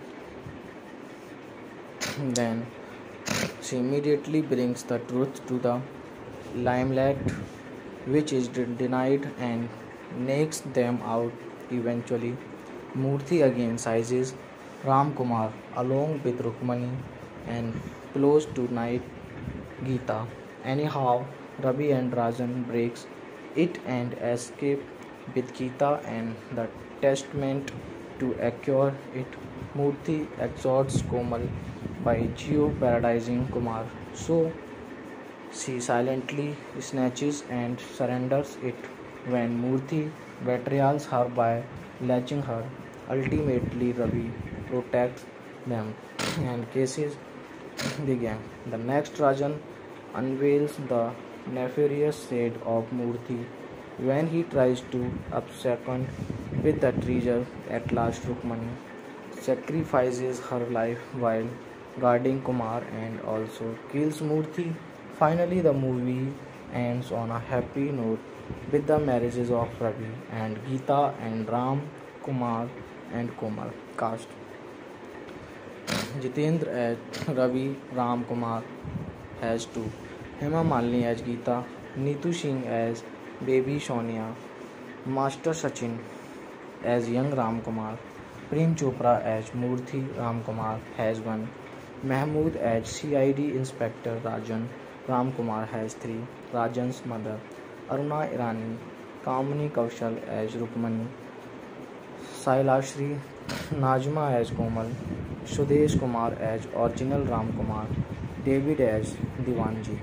Then she immediately brings the truth to the limelight, which is denied and knocks them out eventually. Murthy again seizes Ram Kumar along with Rukmani and close to night Geeta. Anyhow, Ravi and Rajan breaks it and escape with Geeta and the testament to acquire it. Murthy exhorts Komal by jeopardizing Kumar, so she silently snatches and surrenders it when Murthy betrays her by latching her. Ultimately, Ravi protects them and cases begin. The next Rajan unveils the nefarious side of Murthy when he tries to abscond with the treasure. At last, Rukmani sacrifices her life while guarding Kumar and also kills Murthy. Finally, the movie ends on a happy note with the marriages of Ravi and Geeta and Ram Kumar and Komal. Cast: Jitendra as Ravi, Ram Kumar as 2, Hema Malini as Geeta, Neetu Singh as Baby Sonia, Master Sachin as young Ram Kumar, Prem Chopra as Murthy Ram Kumar has 1, Mahmood as CID Inspector Rajan, Ram Kumar has 3, Rajan's mother, Aruna Irani, Kamini Kaushal as Rukmani, Sailashri, Najma as Komal, Sudesh Kumar as original Ram Kumar, David as Divanji.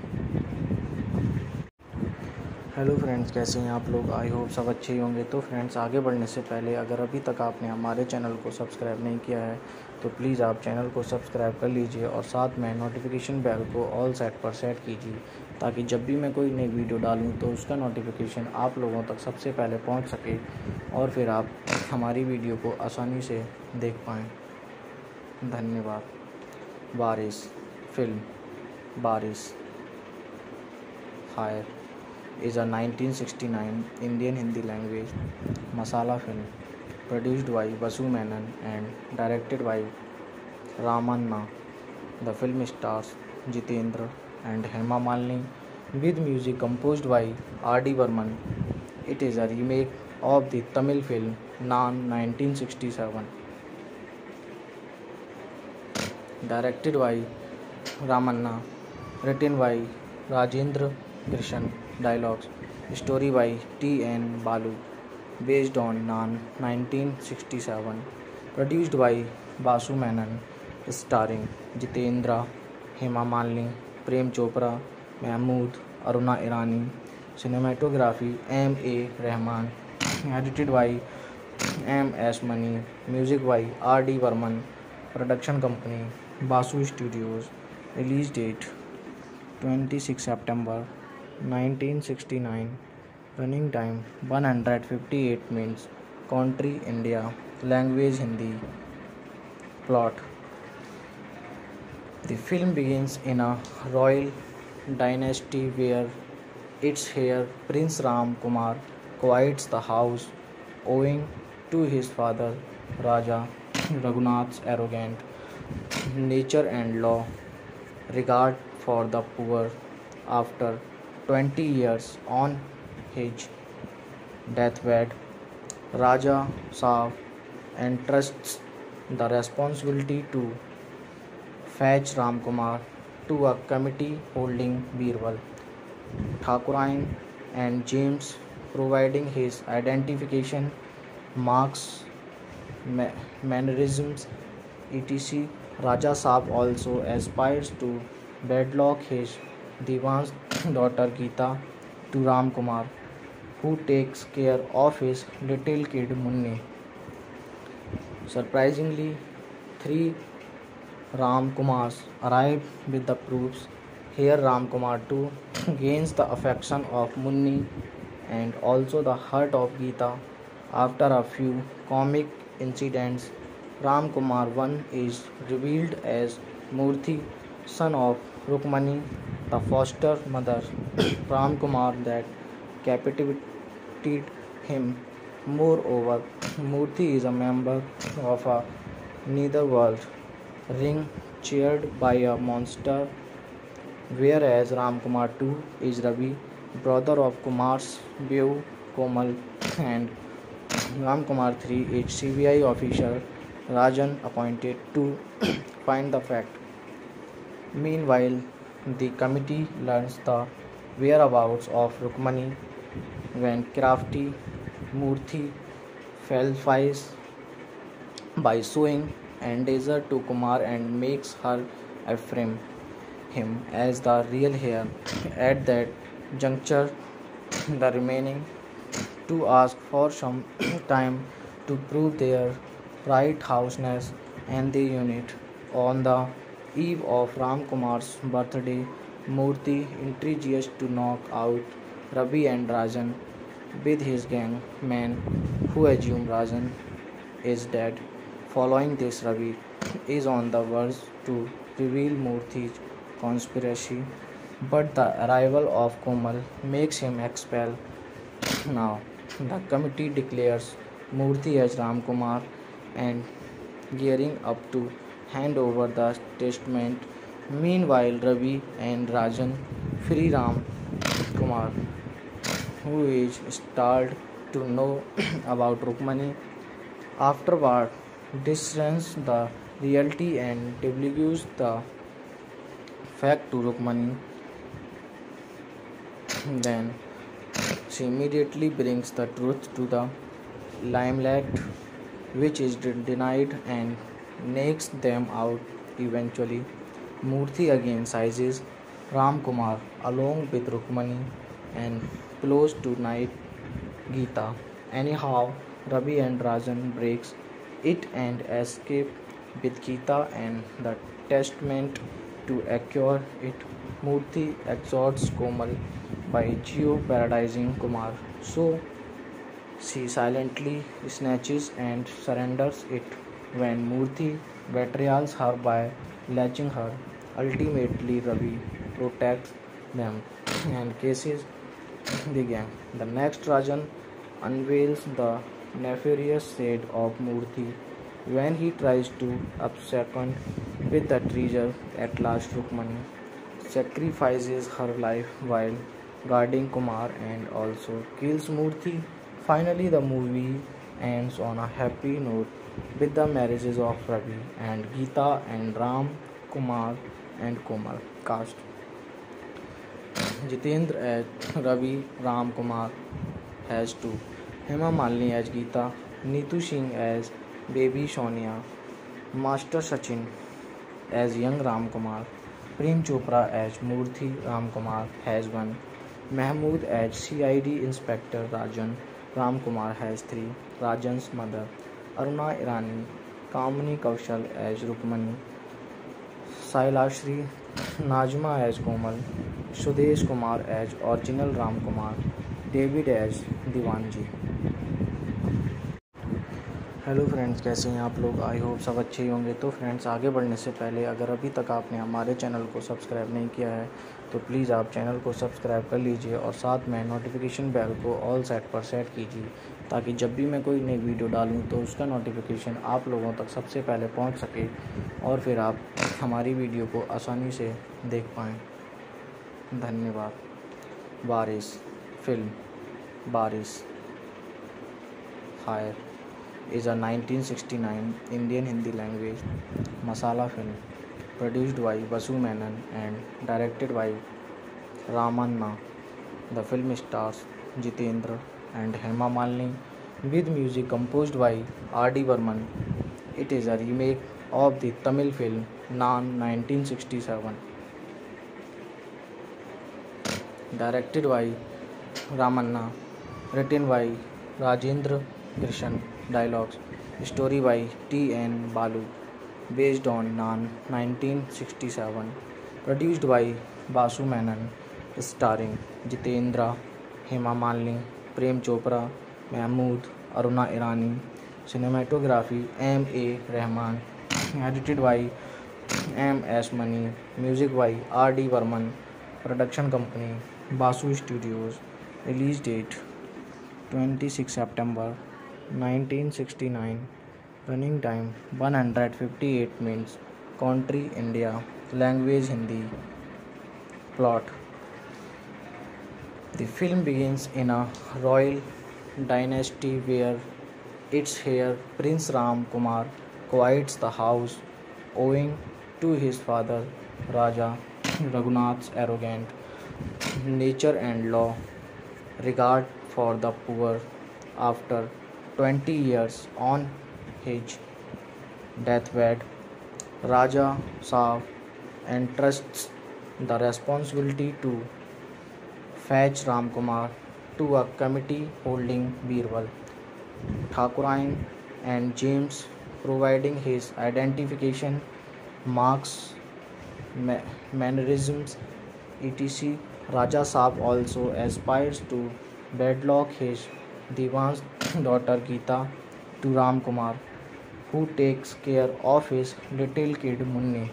Hello friends, कैसे हैं आप लोग? I hope सब अच्छे ही होंगे। तो friends, आगे बढ़ने से पहले अगर अभी तक आपने हमारे चैनल को सब्सक्राइब नहीं किया है तो प्लीज़ आप चैनल को सब्सक्राइब कर लीजिए और साथ में नोटिफिकेशन बेल को ऑल सेट पर सेट कीजिए ताकि जब भी मैं कोई नई वीडियो डालूं तो उसका नोटिफिकेशन आप लोगों तक सबसे पहले पहुंच सके और फिर आप हमारी वीडियो को आसानी से देख पाएँ। धन्यवाद। Baarish film Baarish fire is a 1969 Indian Hindi language masala film produced by Vasu Menon and directed by Ramanna. The film stars Jitendra and Hema Malini with music composed by R.D. Burman. It is a remake of the Tamil film Naan 1967, directed by Ramanna, written by Rajendra Krishan. Dialogues. Story by T.N. Balu. Based on Naan 1967. Produced by Basu Menon. Starring Jitendra, Hema Malini, Prem Chopra, Mahmood, Aruna Irani. Cinematography M.A. Rahman. Edited by M.S. Mani. Music by R.D. Burman. Production company Basu Studios. Release date 26 September 1969. Running time 158 minutes. Country India. Language Hindi. Plot: the film begins in a royal dynasty where its heir Prince Ram Kumar quiets the house owing to his father Raja Raghunath's arrogant nature and law regard for the poor. After 20 years on his deathbed, Raja Saab entrusts the responsibility to fetch Ram Kumar to a committee holding Birbal, Thakurain and James providing his identification marks, mannerisms, etc. Raja Saab also aspires to wedlock his Divan's daughter Geeta to Ram Kumar, who takes care of his little kid Munni. Surprisingly, 3 Ram Kumars arrive with the proofs. Here Ram Kumar too gains the affection of Munni and also the heart of Geeta, After a few comic incidents, Ram Kumar I is revealed as Murthy, son of Rukmani, the foster mother Ram Kumar that captivated him. Moreover, Murthy is a member of a netherworld ring chaired by a monster, whereas Ram Kumar II is Ravi, brother of Kumar's Beau Komal, and Ram Kumar III is CBI officer Rajan appointed to find the fact. Meanwhile, the committee learns the whereabouts of Rukmani when crafty Murthy falsifies by showing endanger to Kumar and makes her affirm him as the real heir. At that juncture, the remaining two ask for some time to prove their right-houseness and the unit. On the eve of Ram Kumar's birthday, Murthy intrigues to knock out Ravi and Rajan with his gang men who assume Rajan is dead. Following this, Ravi is on the verge to reveal Murthy's conspiracy, but the arrival of Komal makes him expel. Now, the committee declares Murthy as Ram Kumar and gearing up to hand over the testament. Meanwhile, Ravi and Rajan free Ram Kumar, who is startled to know about Rukmani. Afterward, discerns the reality and divulges the fact to Rukmani. Then she immediately brings the truth to the limelight, which is denied and knocks them out eventually. Murthy again seizes Ram Kumar along with Rukmani and plots to knight Geeta. Anyhow, Ravi and Rajan breaks it and escape with Geeta and the testament to acquire it. Murthy exhorts Komal by jeopardizing Kumar, so she silently snatches and surrenders it when Murthy betrays her by latching her. Ultimately, Ravi protects them and cases the gang. The next Rajan unveils the nefarious side of Murthy when he tries to abscond with the treasure. At last, Rukmani sacrifices her life while guarding Kumar and also kills Murthy. Finally, the movie ends on a happy note with the marriages of Ravi and Geeta and Ram Kumar and Komal. Cast: Jitendra as Ravi, Ram Kumar as two, Hema Malini as Geeta, Neetu Singh as Baby Sonia, Master Sachin as young Ram Kumar, Prem Chopra as Murthy Ram Kumar has one, Mahmood as CID Inspector Rajan, Ram Kumar has three, Rajan's mother, Aruna Irani, Kamini Kaushal as Rukmani, Sailashri, Najma as Komal, Sudesh Kumar as original Ram Kumar, David as Divanji. Hello friends, कैसे हैं आप लोग? I hope सब अच्छे ही होंगे। तो friends, आगे बढ़ने से पहले अगर अभी तक आपने हमारे चैनल को सब्सक्राइब नहीं किया है तो प्लीज़ आप चैनल को सब्सक्राइब कर लीजिए और साथ में नोटिफिकेशन बेल को ऑल सेट पर सेट कीजिए ताकि जब भी मैं कोई नई वीडियो डालूं तो उसका नोटिफिकेशन आप लोगों तक सबसे पहले पहुंच सके और फिर आप हमारी वीडियो को आसानी से देख पाएँ। धन्यवाद। Baarish film Baarish fire is a 1969 Indian Hindi language masala film produced by Vasu Menon and directed by Ramanna. The film stars Jitendra and Hema Malini with music composed by R.D. Burman. It is a remake of the Tamil film Naan 1967, directed by Ramanna, written by Rajendra Krishan. Dialogues. Story by T.N. Balu. Based on Naan 1967. Produced by Vasu Menon. Starring Jitendra, Hema Malini, Prem Chopra, Mahmood, Aruna Irani. Cinematography M.A. Rahman. Edited by M.S. Mani. Music by R.D. Burman. Production company Basu Studios. Release date 26 September 1969. Running time 158 minutes. Country India. Language Hindi. Plot: the film begins in a royal dynasty where its heir Prince Ram Kumar quiets the house owing to his father Raja Raghunath's arrogant nature and law regard for the poor. After 20 years on his deathbed, Raja Saab entrusts the responsibility to fetch Ram Kumar to a committee holding Birbal, Thakurain, and James, providing his identification marks, mannerisms, etc. Raja Saab also aspires to wedlock his Diwan's daughter Geeta to Ram Kumar, who takes care of his little kid Munni.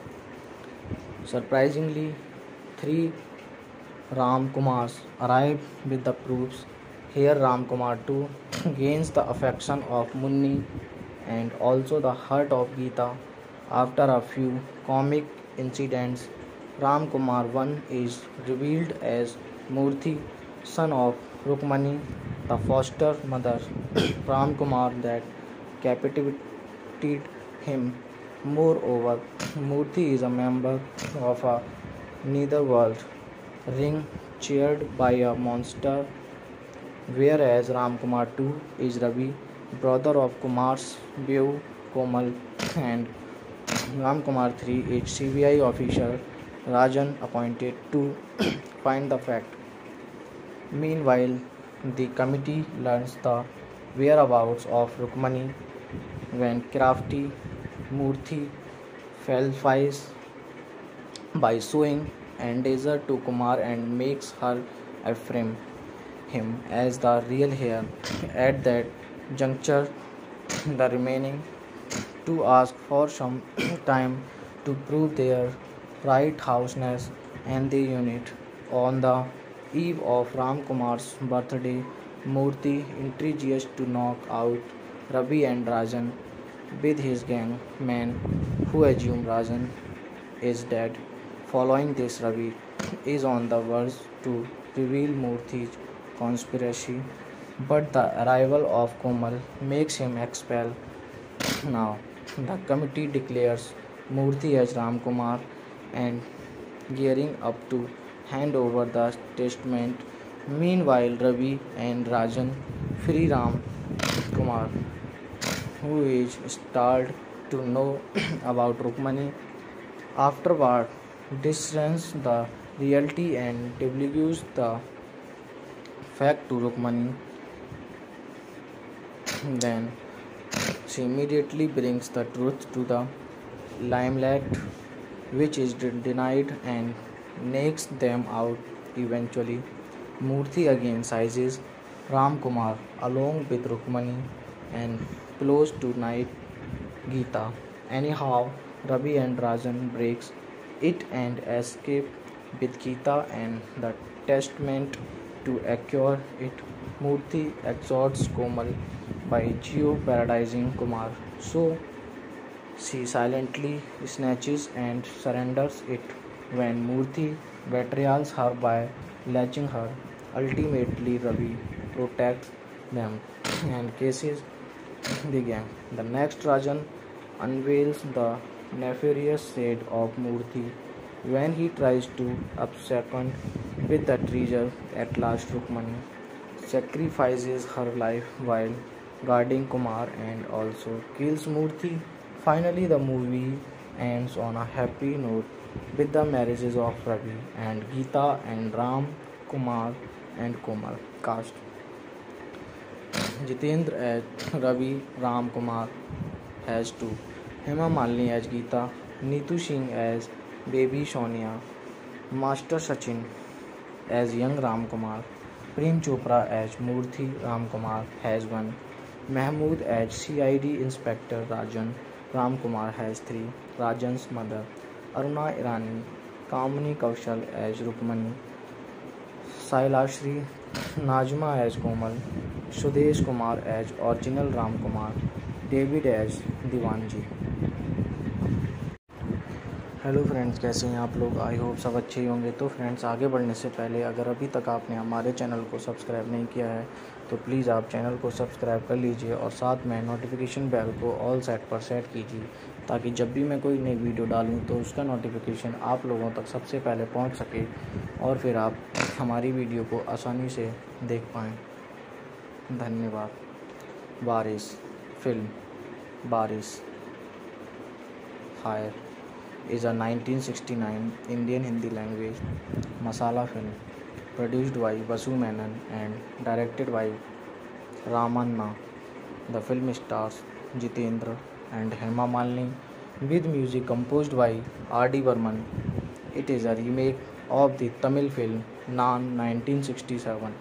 Surprisingly, three Ram Kumars arrive with the proofs. Here Ram Kumar too gains the affection of Munni and also the heart of Geeta. After a few comic incidents, Ram Kumar 1 is revealed as Murthy, son of Rukmani, the foster mother Ram Kumar that captivated him. Moreover, Murthy is a member of a netherworld ring chaired by a monster, whereas Ram Kumar 2 is Ravi, brother of Kumar's Beau Komal, and Ram Kumar 3 is CBI officer Rajan appointed to find the fact. Meanwhile, the committee learns the whereabouts of Rukmani when crafty Murthy falsifies by showing endanger to Kumar and makes her affirm him as the real heir. At that juncture, the remaining two ask for some time to prove their right-houseness and the unit. On the eve of Ram Kumar's birthday, Murthy intrigues to knock out Ravi and Rajan with his gang men, who assume Rajan is dead. Following this, Ravi is on the verge to reveal Murthy's conspiracy, but the arrival of Komal makes him expel. Now, the committee declares Murthy as Ram Kumar and gearing up to hand over the testament. Meanwhile, Ravi and Rajan free Ram Kumar, who is startled to know about Rukmani. Afterward, discerns the reality and divulges the fact to Rukmani. Then she immediately brings the truth to the limelight, which is denied and knocks them out eventually. Murthy again seizes Ram Kumar along with Rukmani and plots to knight Geeta. Anyhow, Ravi and Rajan breaks it and escape with Geeta and the testament to acquire it. Murthy exhorts Komal by jeopardizing Kumar, so she silently snatches and surrenders it when Murthy betrays her by latching her. Ultimately, Ravi protects them and cases the gang. The next Rajan unveils the nefarious side of Murthy when he tries to abscond with the treasure. At last, Rukmani sacrifices her life while guarding Kumar and also kills Murthy. Finally, the movie ends on a happy note with the marriages of Ravi and Geeta and Ram Kumar and Komal. Cast: Jitendra as Ravi, Ram Kumar as 2, Hema Malini as Geeta, Neetu Singh as Baby Sonia, Master Sachin as young Ram Kumar, Prem Chopra as Murthy Ram Kumar has 1, Mahmood as CID Inspector Rajan. Ram Kumar has 3. Rajan's mother. Aruna Irani. Kamini Kaushal as Rukmani. Sailashri. Najma as Komal. Sudesh Kumar as original Ram Kumar. David as Divanji. Hello friends, कैसे हैं आप लोग? I hope सब अच्छे ही होंगे। तो friends, आगे बढ़ने से पहले अगर अभी तक आपने हमारे चैनल को सब्सक्राइब नहीं किया है तो प्लीज़ आप चैनल को सब्सक्राइब कर लीजिए और साथ में नोटिफिकेशन बेल को ऑल सेट पर सेट कीजिए, ताकि जब भी मैं कोई नई वीडियो डालूं तो उसका नोटिफिकेशन आप लोगों तक सबसे पहले पहुंच सके और फिर आप हमारी वीडियो को आसानी से देख पाएँ। धन्यवाद। Baarish film Baarish fire is a 1969 Indian Hindi language masala film produced by Vasu Menon and directed by Ramanna. The film stars Jitendra and Hema Malini with music composed by R.D. Burman. It is a remake of the Tamil film Naan 1967,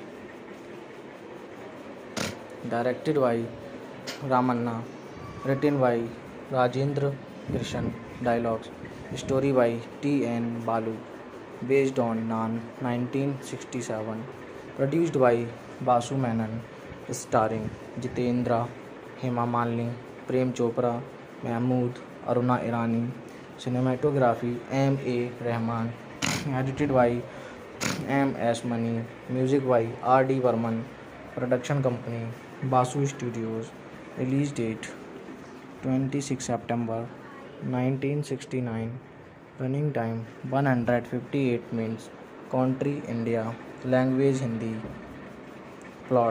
directed by Ramanna, written by Rajendra Krishan. Dialogues. Story by T.N. Balu. Based on Naan 1967. Produced by Basu Menon. Starring Jitendra, Hema Malini, Prem Chopra, Mahmood, Aruna Irani. Cinematography M.A. Rahman. Edited by M.S. Mani. Music by R.D. Burman. Production company Basu Studios. Release date 26 September 1969. Running time 158 minutes. Country India. Language Hindi. Plot.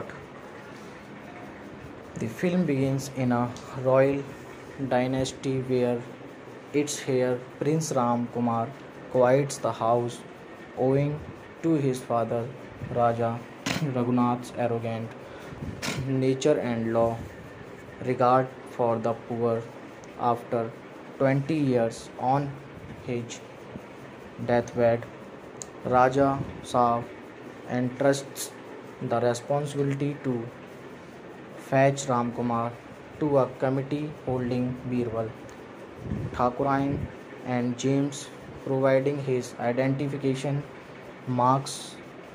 The film begins in a royal dynasty where its heir Prince Ram Kumar quiets the house owing to his father Raja Raghunath's arrogant nature and law regard for the poor. After 20 years on his deathbed, Raja Saab entrusts the responsibility to fetch Ram Kumar to a committee holding Birbal, Thakurain and James, providing his identification marks,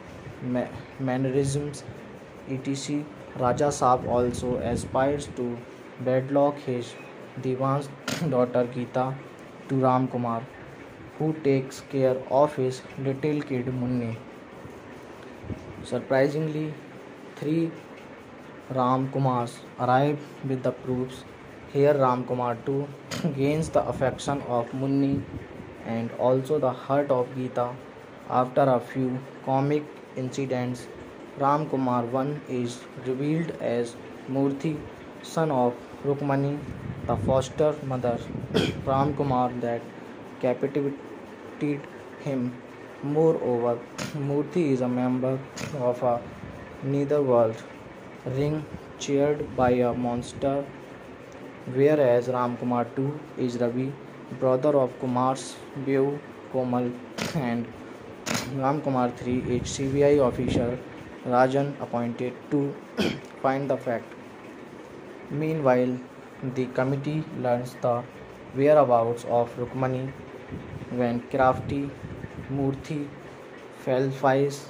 mannerisms, etc. Raja Saab also aspires to wedlock his Divan's daughter Geeta to Ram Kumar, who takes care of his little kid Munni. Surprisingly, 3 Ram Kumars arrive with the proofs. Here Ram Kumar too gains the affection of Munni and also the heart of Geeta. After a few comic incidents, Ram Kumar 1 is revealed as Murthy, son of Rukmani, the foster mother Ram Kumar that captivated him. Moreover, Murthy is a member of a netherworld ring chaired by a monster, whereas Ram Kumar 2 is Ravi, brother of Kumar's Beau Komal, and Ram Kumar 3 is CBI officer Rajan appointed to find the fact. Meanwhile, the committee learns the whereabouts of Rukmani when crafty Murthy falsifies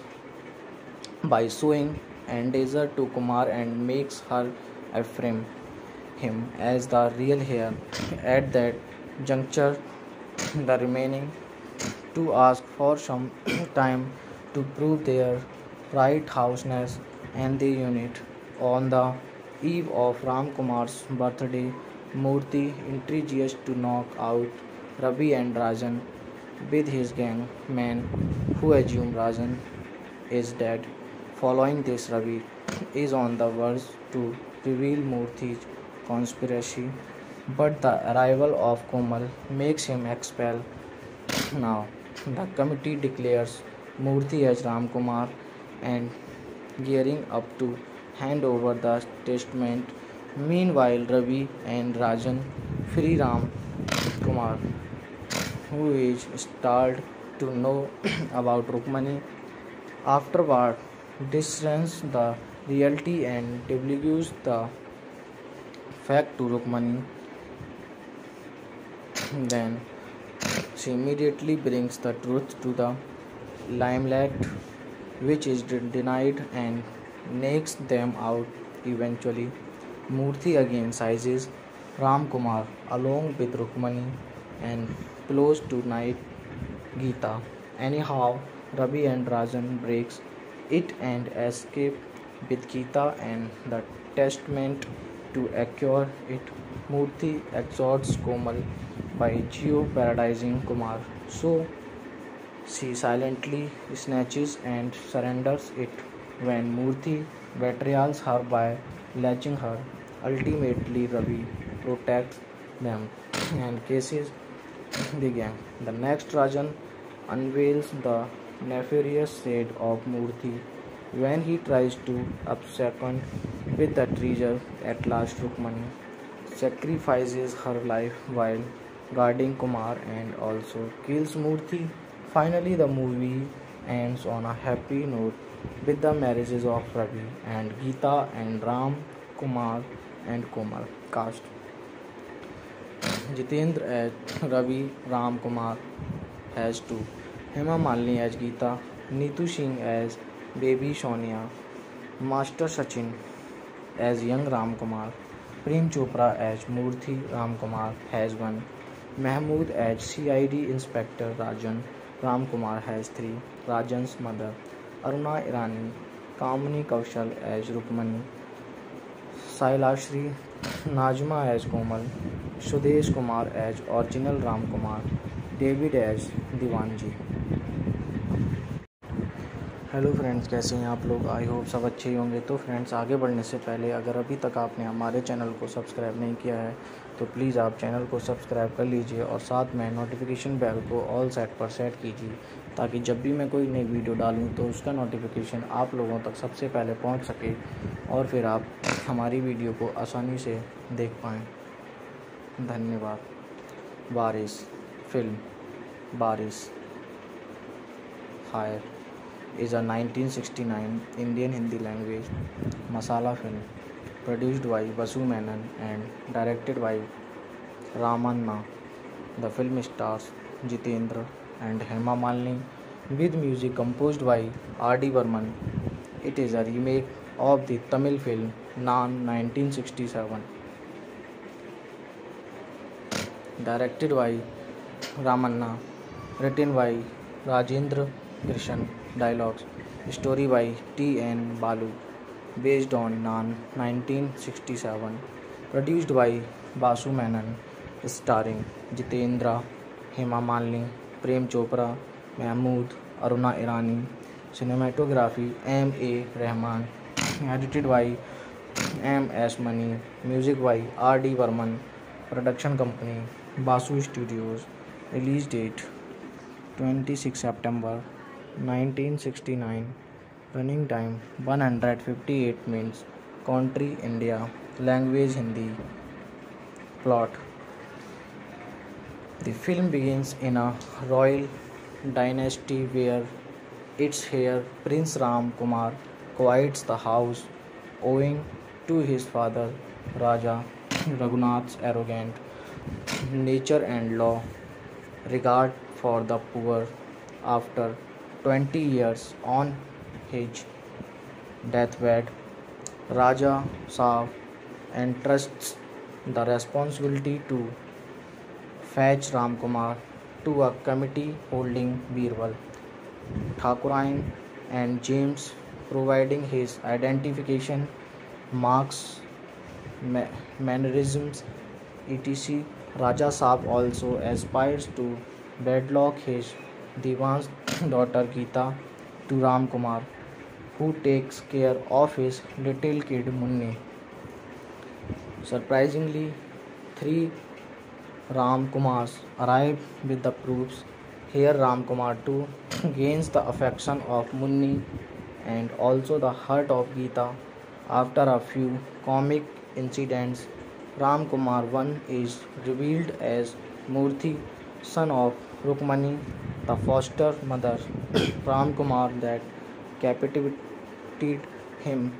by showing endanger to Kumar and makes her affirm him as the real heir. At that juncture, the remaining two ask for some time to prove their right-houseness and the unit. On the eve of Ram Kumar's birthday, Murthy intrigues to knock out Ravi and Rajan with his gang men, who assume Rajan is dead. Following this, Ravi is on the verge to reveal Murthy's conspiracy, but the arrival of Komal makes him expel. Now, the committee declares Murthy as Ram Kumar and gearing up to hand over the testament. Meanwhile, Ravi and Rajan free Ram Kumar, who is startled to know about Rukmani. Afterward, discerns the reality and divulges the fact to Rukmani. Then she immediately brings the truth to the limelight, which is denied and knocks them out eventually. Murthy again seizes Ram Kumar along with Rukmani and plots to knight Geeta. Anyhow, Ravi and Rajan breaks it and escape with Geeta and the testament to acquire it. Murthy exhorts Komal by jeopardizing Kumar, so she silently snatches and surrenders it when Murthy betrays her by latching her. Ultimately, Ravi protects them and cases began. The next Rajan unveils the nefarious side of Murthy when he tries to abscond with the treasure. At last, Rukmani sacrifices her life while guarding Kumar and also kills Murthy. Finally, the movie ends on a happy note with the marriages of Ravi and Geeta and Ram, Kumar and Komal. Cast: Jitendra as Ravi, Ram Kumar as 2, Hema Malini as Geeta, Neetu Singh as Baby Sonia, Master Sachin as young Ram Kumar, Prem Chopra as Murthy Ram Kumar has 1, Mahmood as CID Inspector Rajan, Ram Kumar has 3, Rajan's mother, Aruna Irani, Kamini Kaushal as Rukmani, Sailashri, Najma as Komal, Sudesh Kumar as original Ram Kumar, David as Divanji. Hello friends, कैसे हैं आप लोग? I hope सब अच्छे ही होंगे। तो friends, आगे बढ़ने से पहले अगर अभी तक आपने हमारे चैनल को सब्सक्राइब नहीं किया है तो प्लीज़ आप चैनल को सब्सक्राइब कर लीजिए और साथ में नोटिफिकेशन बेल को ऑल सेट पर सेट कीजिए ताकि जब भी मैं कोई नई वीडियो डालूं तो उसका नोटिफिकेशन आप लोगों तक सबसे पहले पहुंच सके और फिर आप हमारी वीडियो को आसानी से देख पाएँ। धन्यवाद। Baarish film Baarish fire is a 1969 Indian Hindi language masala film produced by Vasu Menon and directed by Ramanna. The film stars Jitendra and Hema Malini with music composed by R.D. Burman. It is a remake of the Tamil film Naan 1967, directed by Ramanna, written by Rajendra Krishan. Dialogues. Story by T.N. Balu. Based on Naan 1967. Produced by Basu Menon. Starring Jitendra, Hema Malini, Prem Chopra, Mahmood, Aruna Irani. Cinematography M.A. Rahman. Edited by M.S. Mani. Music by R.D. Burman. Production company Basu Studios. Release date 26 September 1969. Running time 158 minutes. Country India. Language Hindi. Plot: the film begins in a royal dynasty where its heir Prince Ram Kumar quiets the house owing to his father Raja Raghunath's arrogant nature and law regard for the poor. After 20 years on his deathbed, Raja Saab entrusts the responsibility to fetch Ram Kumar to a committee holding Birbal, Thakurain and James providing his identification marks, mannerisms, etc. Raja Saab also aspires to wedlock his Divan's daughter Geeta to Ram Kumar, who takes care of his little kid Munni. Surprisingly, 3 Ram Kumars arrive with the proofs. Here Ram Kumar too gains the affection of Munni and also the heart of Geeta. After a few comic incidents, Ram Kumar 1 is revealed as Murthy, son of Rukmani, the foster mother Ram Kumar that captivated him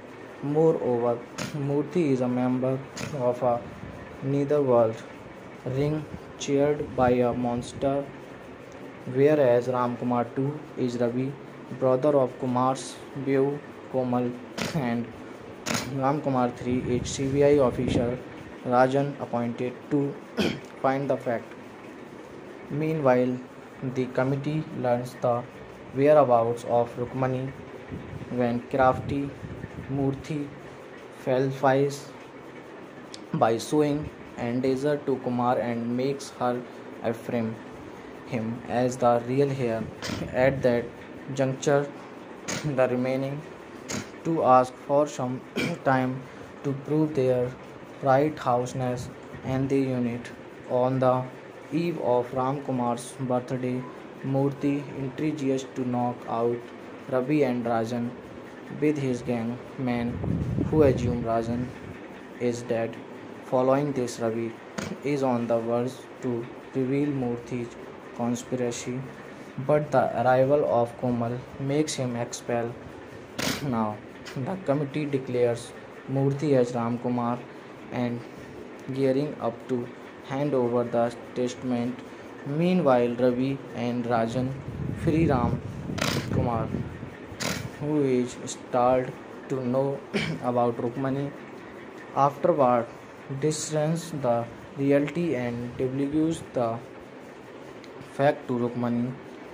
Moreover, Murthy is a member of a netherworld ring chaired by a monster, whereas Ramkumar too is Ravi, brother of Kumar's Beau, Komal, and Ramkumar 3 is CBI official Rajan appointed to find the fact. Meanwhile, the committee learns the whereabouts of Rukmani when crafty Murthy falsifies by showing endanger to Kumar and makes her affirm him as the real heir. At that juncture, the remaining to ask for some time to prove their right houseness and the unit. On the eve of Ramkumar's birthday, Murthy intrigues to knock out Ravi and Rajan with his gang men who assume Rajan is dead. Following this, Ravi is on the verge to reveal Murthy's conspiracy, but the arrival of Komal makes him expel. Now, the committee declares Murthy as Ramkumar and gearing up to hand over the testament. Meanwhile, Ravi and Rajan free Ram Kumar, who is startled to know about Rukmani. Afterward, discerns the reality and divulges the fact to Rukmani.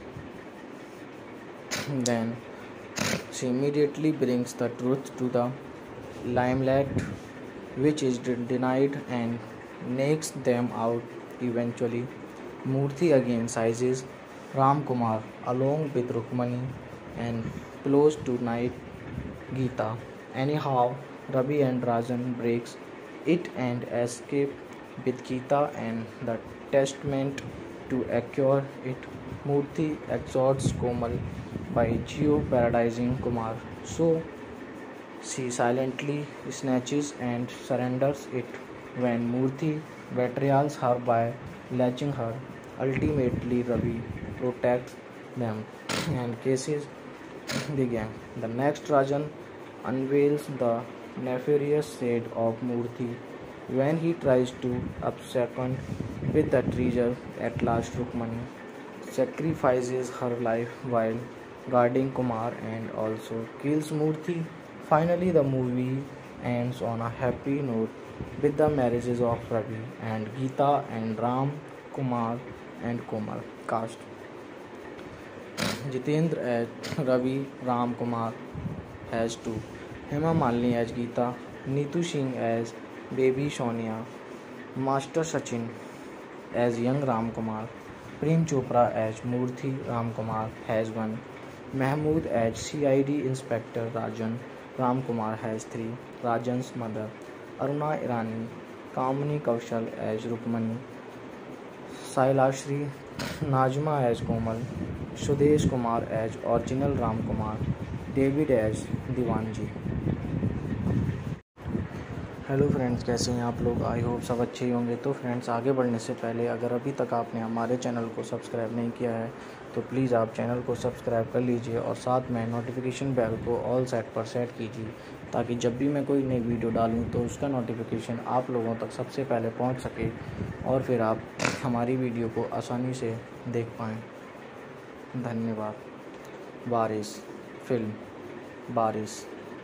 Then she immediately brings the truth to the limelight, which is denied and knocks them out eventually. Murthy again seizes Ram Kumar along with Rukmani and plots to knight Geeta. Anyhow, Ravi and Rajan breaks it and escape with Geeta and the testament to acquire it. Murthy exhorts Komal by jeopardizing Kumar, so she silently snatches and surrenders it when Murthy betrays her by latching her. Ultimately, Ravi protects them and cases the gang. The next Rajan unveils the nefarious side of Murthy when he tries to abscond with the treasure. At last, Rukmani sacrifices her life while guarding Kumar and also kills Murthy. Finally, the movie ends on a happy note with the marriages of Ravi and Geeta and Ram, Kumar and Komal. Cast: Jitendra as Ravi, Ram Kumar as 2, Hema Malini as Geeta, Neetu Singh as Baby Sonia, Master Sachin as young Ram Kumar, Prem Chopra as Murthy Ram Kumar has 1, Mahmood as CID Inspector Rajan, Ram Kumar has 3, Rajan's mother, Aruna Irani, Kamini Kaushal as Rukmani, Sailashri, Najma as Komal, Sudesh Kumar as original Ram Kumar, David as Diwanji. Hello friends, कैसे हैं आप लोग? I hope सब अच्छे ही होंगे। तो friends, आगे बढ़ने से पहले अगर अभी तक आपने हमारे चैनल को सब्सक्राइब नहीं किया है तो प्लीज़ आप चैनल को सब्सक्राइब कर लीजिए और साथ में नोटिफिकेशन बेल को ऑल सेट पर सेट कीजिए ताकि जब भी मैं कोई नई वीडियो डालूं तो उसका नोटिफिकेशन आप लोगों तक सबसे पहले पहुंच सके और फिर आप हमारी वीडियो को आसानी से देख पाएँ। धन्यवाद। Baarish film Baarish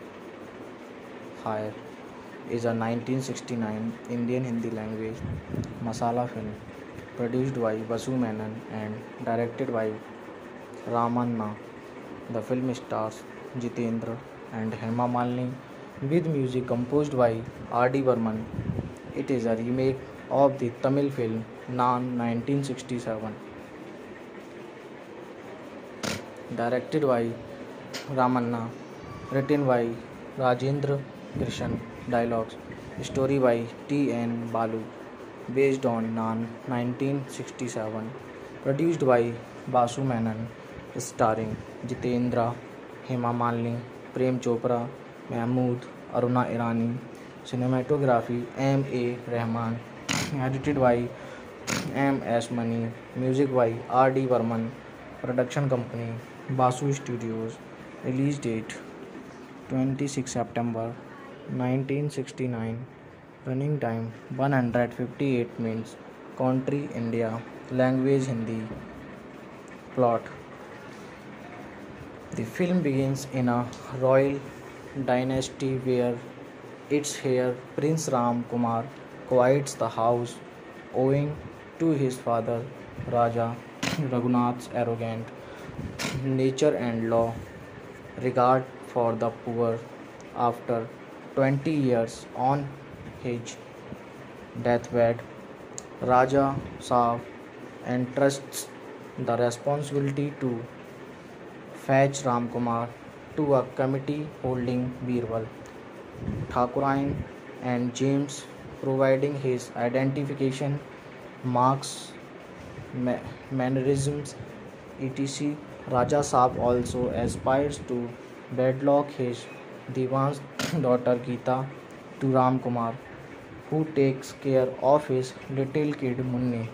hire is a 1969 Indian Hindi language masala film produced by Vasu Menon and directed by Ramanna. The film stars Jitendra and Hema Malini with music composed by R.D. Burman. It is a remake of the Tamil film Naan 1967. Directed by Ramanna. Written by Rajendra Krishan. Dialogues. Story by T.N. Balu. Based on Naan 1967. Produced by Basu Menon. Starring Jitendra, Hema Malini, Prem Chopra, Mahmood, Aruna Irani. Cinematography M.A. Rahman. Edited by M.S. Mani. Music by R.D. Burman. Production company Basu Studios. Release date 26 September 1969. Running time 158 minutes. Country India. Language Hindi. Plot: the film begins in a royal dynasty where its heir Prince Ram Kumar quiets the house owing to his father Raja Raghunath's arrogant nature and law regard for the poor. After 20 years on his deathbed, Raja Saab entrusts the responsibility to fetch Ramkumar to a committee holding Birbal, Thakurain, and James, providing his identification marks, mannerisms, etc. Raja Saab also aspires to wedlock his Diwan's daughter Geeta to Ramkumar, who takes care of his little kid Munni.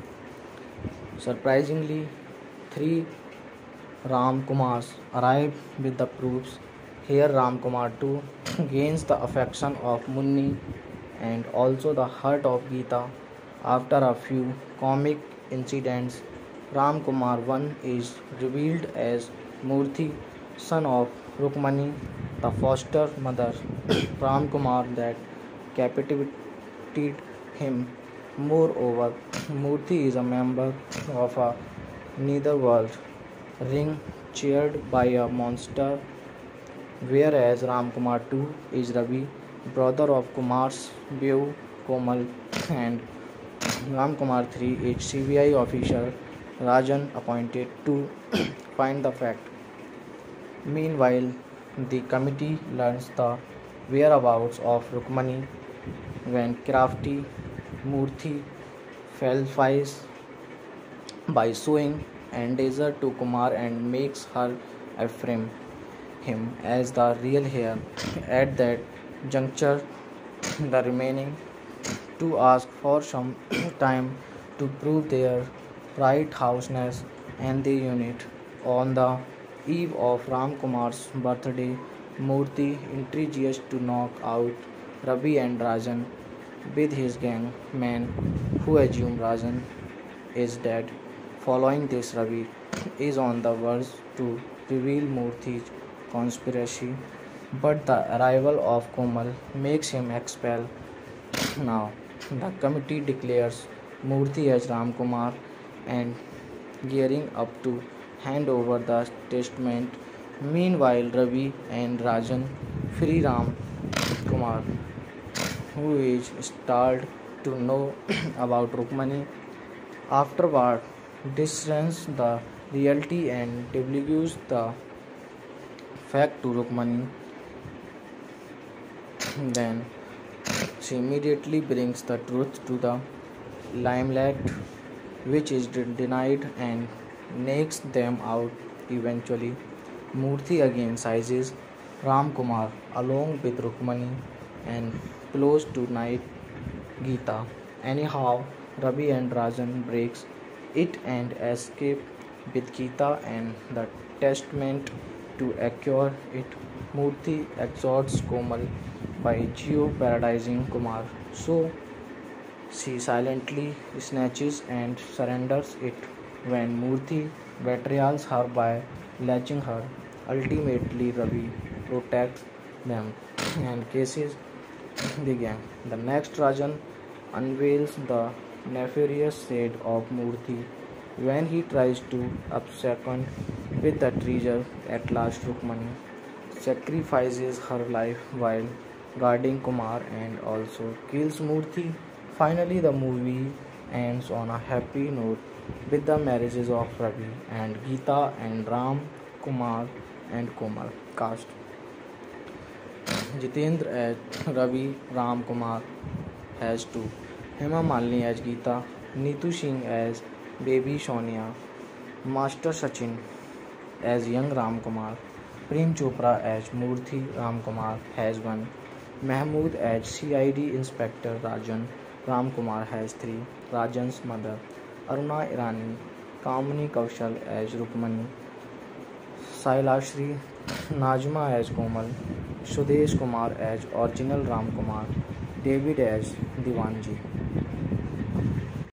Surprisingly, three Ram Kumars arrive with the proofs. Here Ram Kumar too gains the affection of Munni and also the heart of Geeta. After a few comic incidents, Ram Kumar 1 is revealed as Murthy, son of Rukmani, the foster mother. Ram Kumar that captivated him. Moreover, Murthy is a member of a netherworld ring chaired by a monster, whereas Ramkumar 2 is Ravi, brother of Kumar's Beau Komal, and Ramkumar 3 is CBI officer Rajan appointed to find the fact. Meanwhile, the committee learns the whereabouts of Rukmani when crafty Murthy falsifies by showing endanger to Kumar and makes her affirm him as the real heir. At that juncture, the remaining to ask for some time to prove their right-houseness and the unit. On the eve of Ram Kumar's birthday, Murthy intrigues to knock out Ravi and Rajan with his gang men who assume Rajan is dead. Following this, Ravi is on the verge to reveal Murthy's conspiracy, but the arrival of Komal makes him expel. Now, the committee declares Murthy as Ramkumar and gearing up to hand over the testament. Meanwhile, Ravi and Rajan free Ram Kumar, who is startled to know about Rukmani. Afterward, discerns the reality and divulges the fact to Rukmani. Then she immediately brings the truth to the limelight, which is denied and knocks them out eventually. Murthy again seizes Ram Kumar along with Rukmani and plots to knight Geeta. Anyhow, Ravi and Rajan breaks it and escape with Geeta and the testament to acquire it. Murthy exhorts Komal by jeopardizing Kumar, so she silently snatches and surrenders it when Murthy betrays her by latching her. Ultimately, Ravi protects them and cases the gang. The next Rajan unveils the nefarious side of Murthy when he tries to abscond with the treasure. At last, Rukmani sacrifices her life while guarding Kumar and also kills Murthy. Finally, the movie ends on a happy note with the marriages of Ravi and Geeta and Ram, Kumar and Komal. Cast: Jitendra as Ravi, Ram Kumar as 2, Hema Malini as Geeta, Neetu Singh as Baby Sonia, Master Sachin as young Ram Kumar, Prem Chopra as Murthy Ram Kumar has 1, Mahmood as CID Inspector Rajan, Ram Kumar has 3, Rajan's mother, Aruna Irani, Kamini Kaushal as Rukmani, Sailashri, Najma as Komal, Sudesh Kumar as original Ram Kumar, David as Divanji.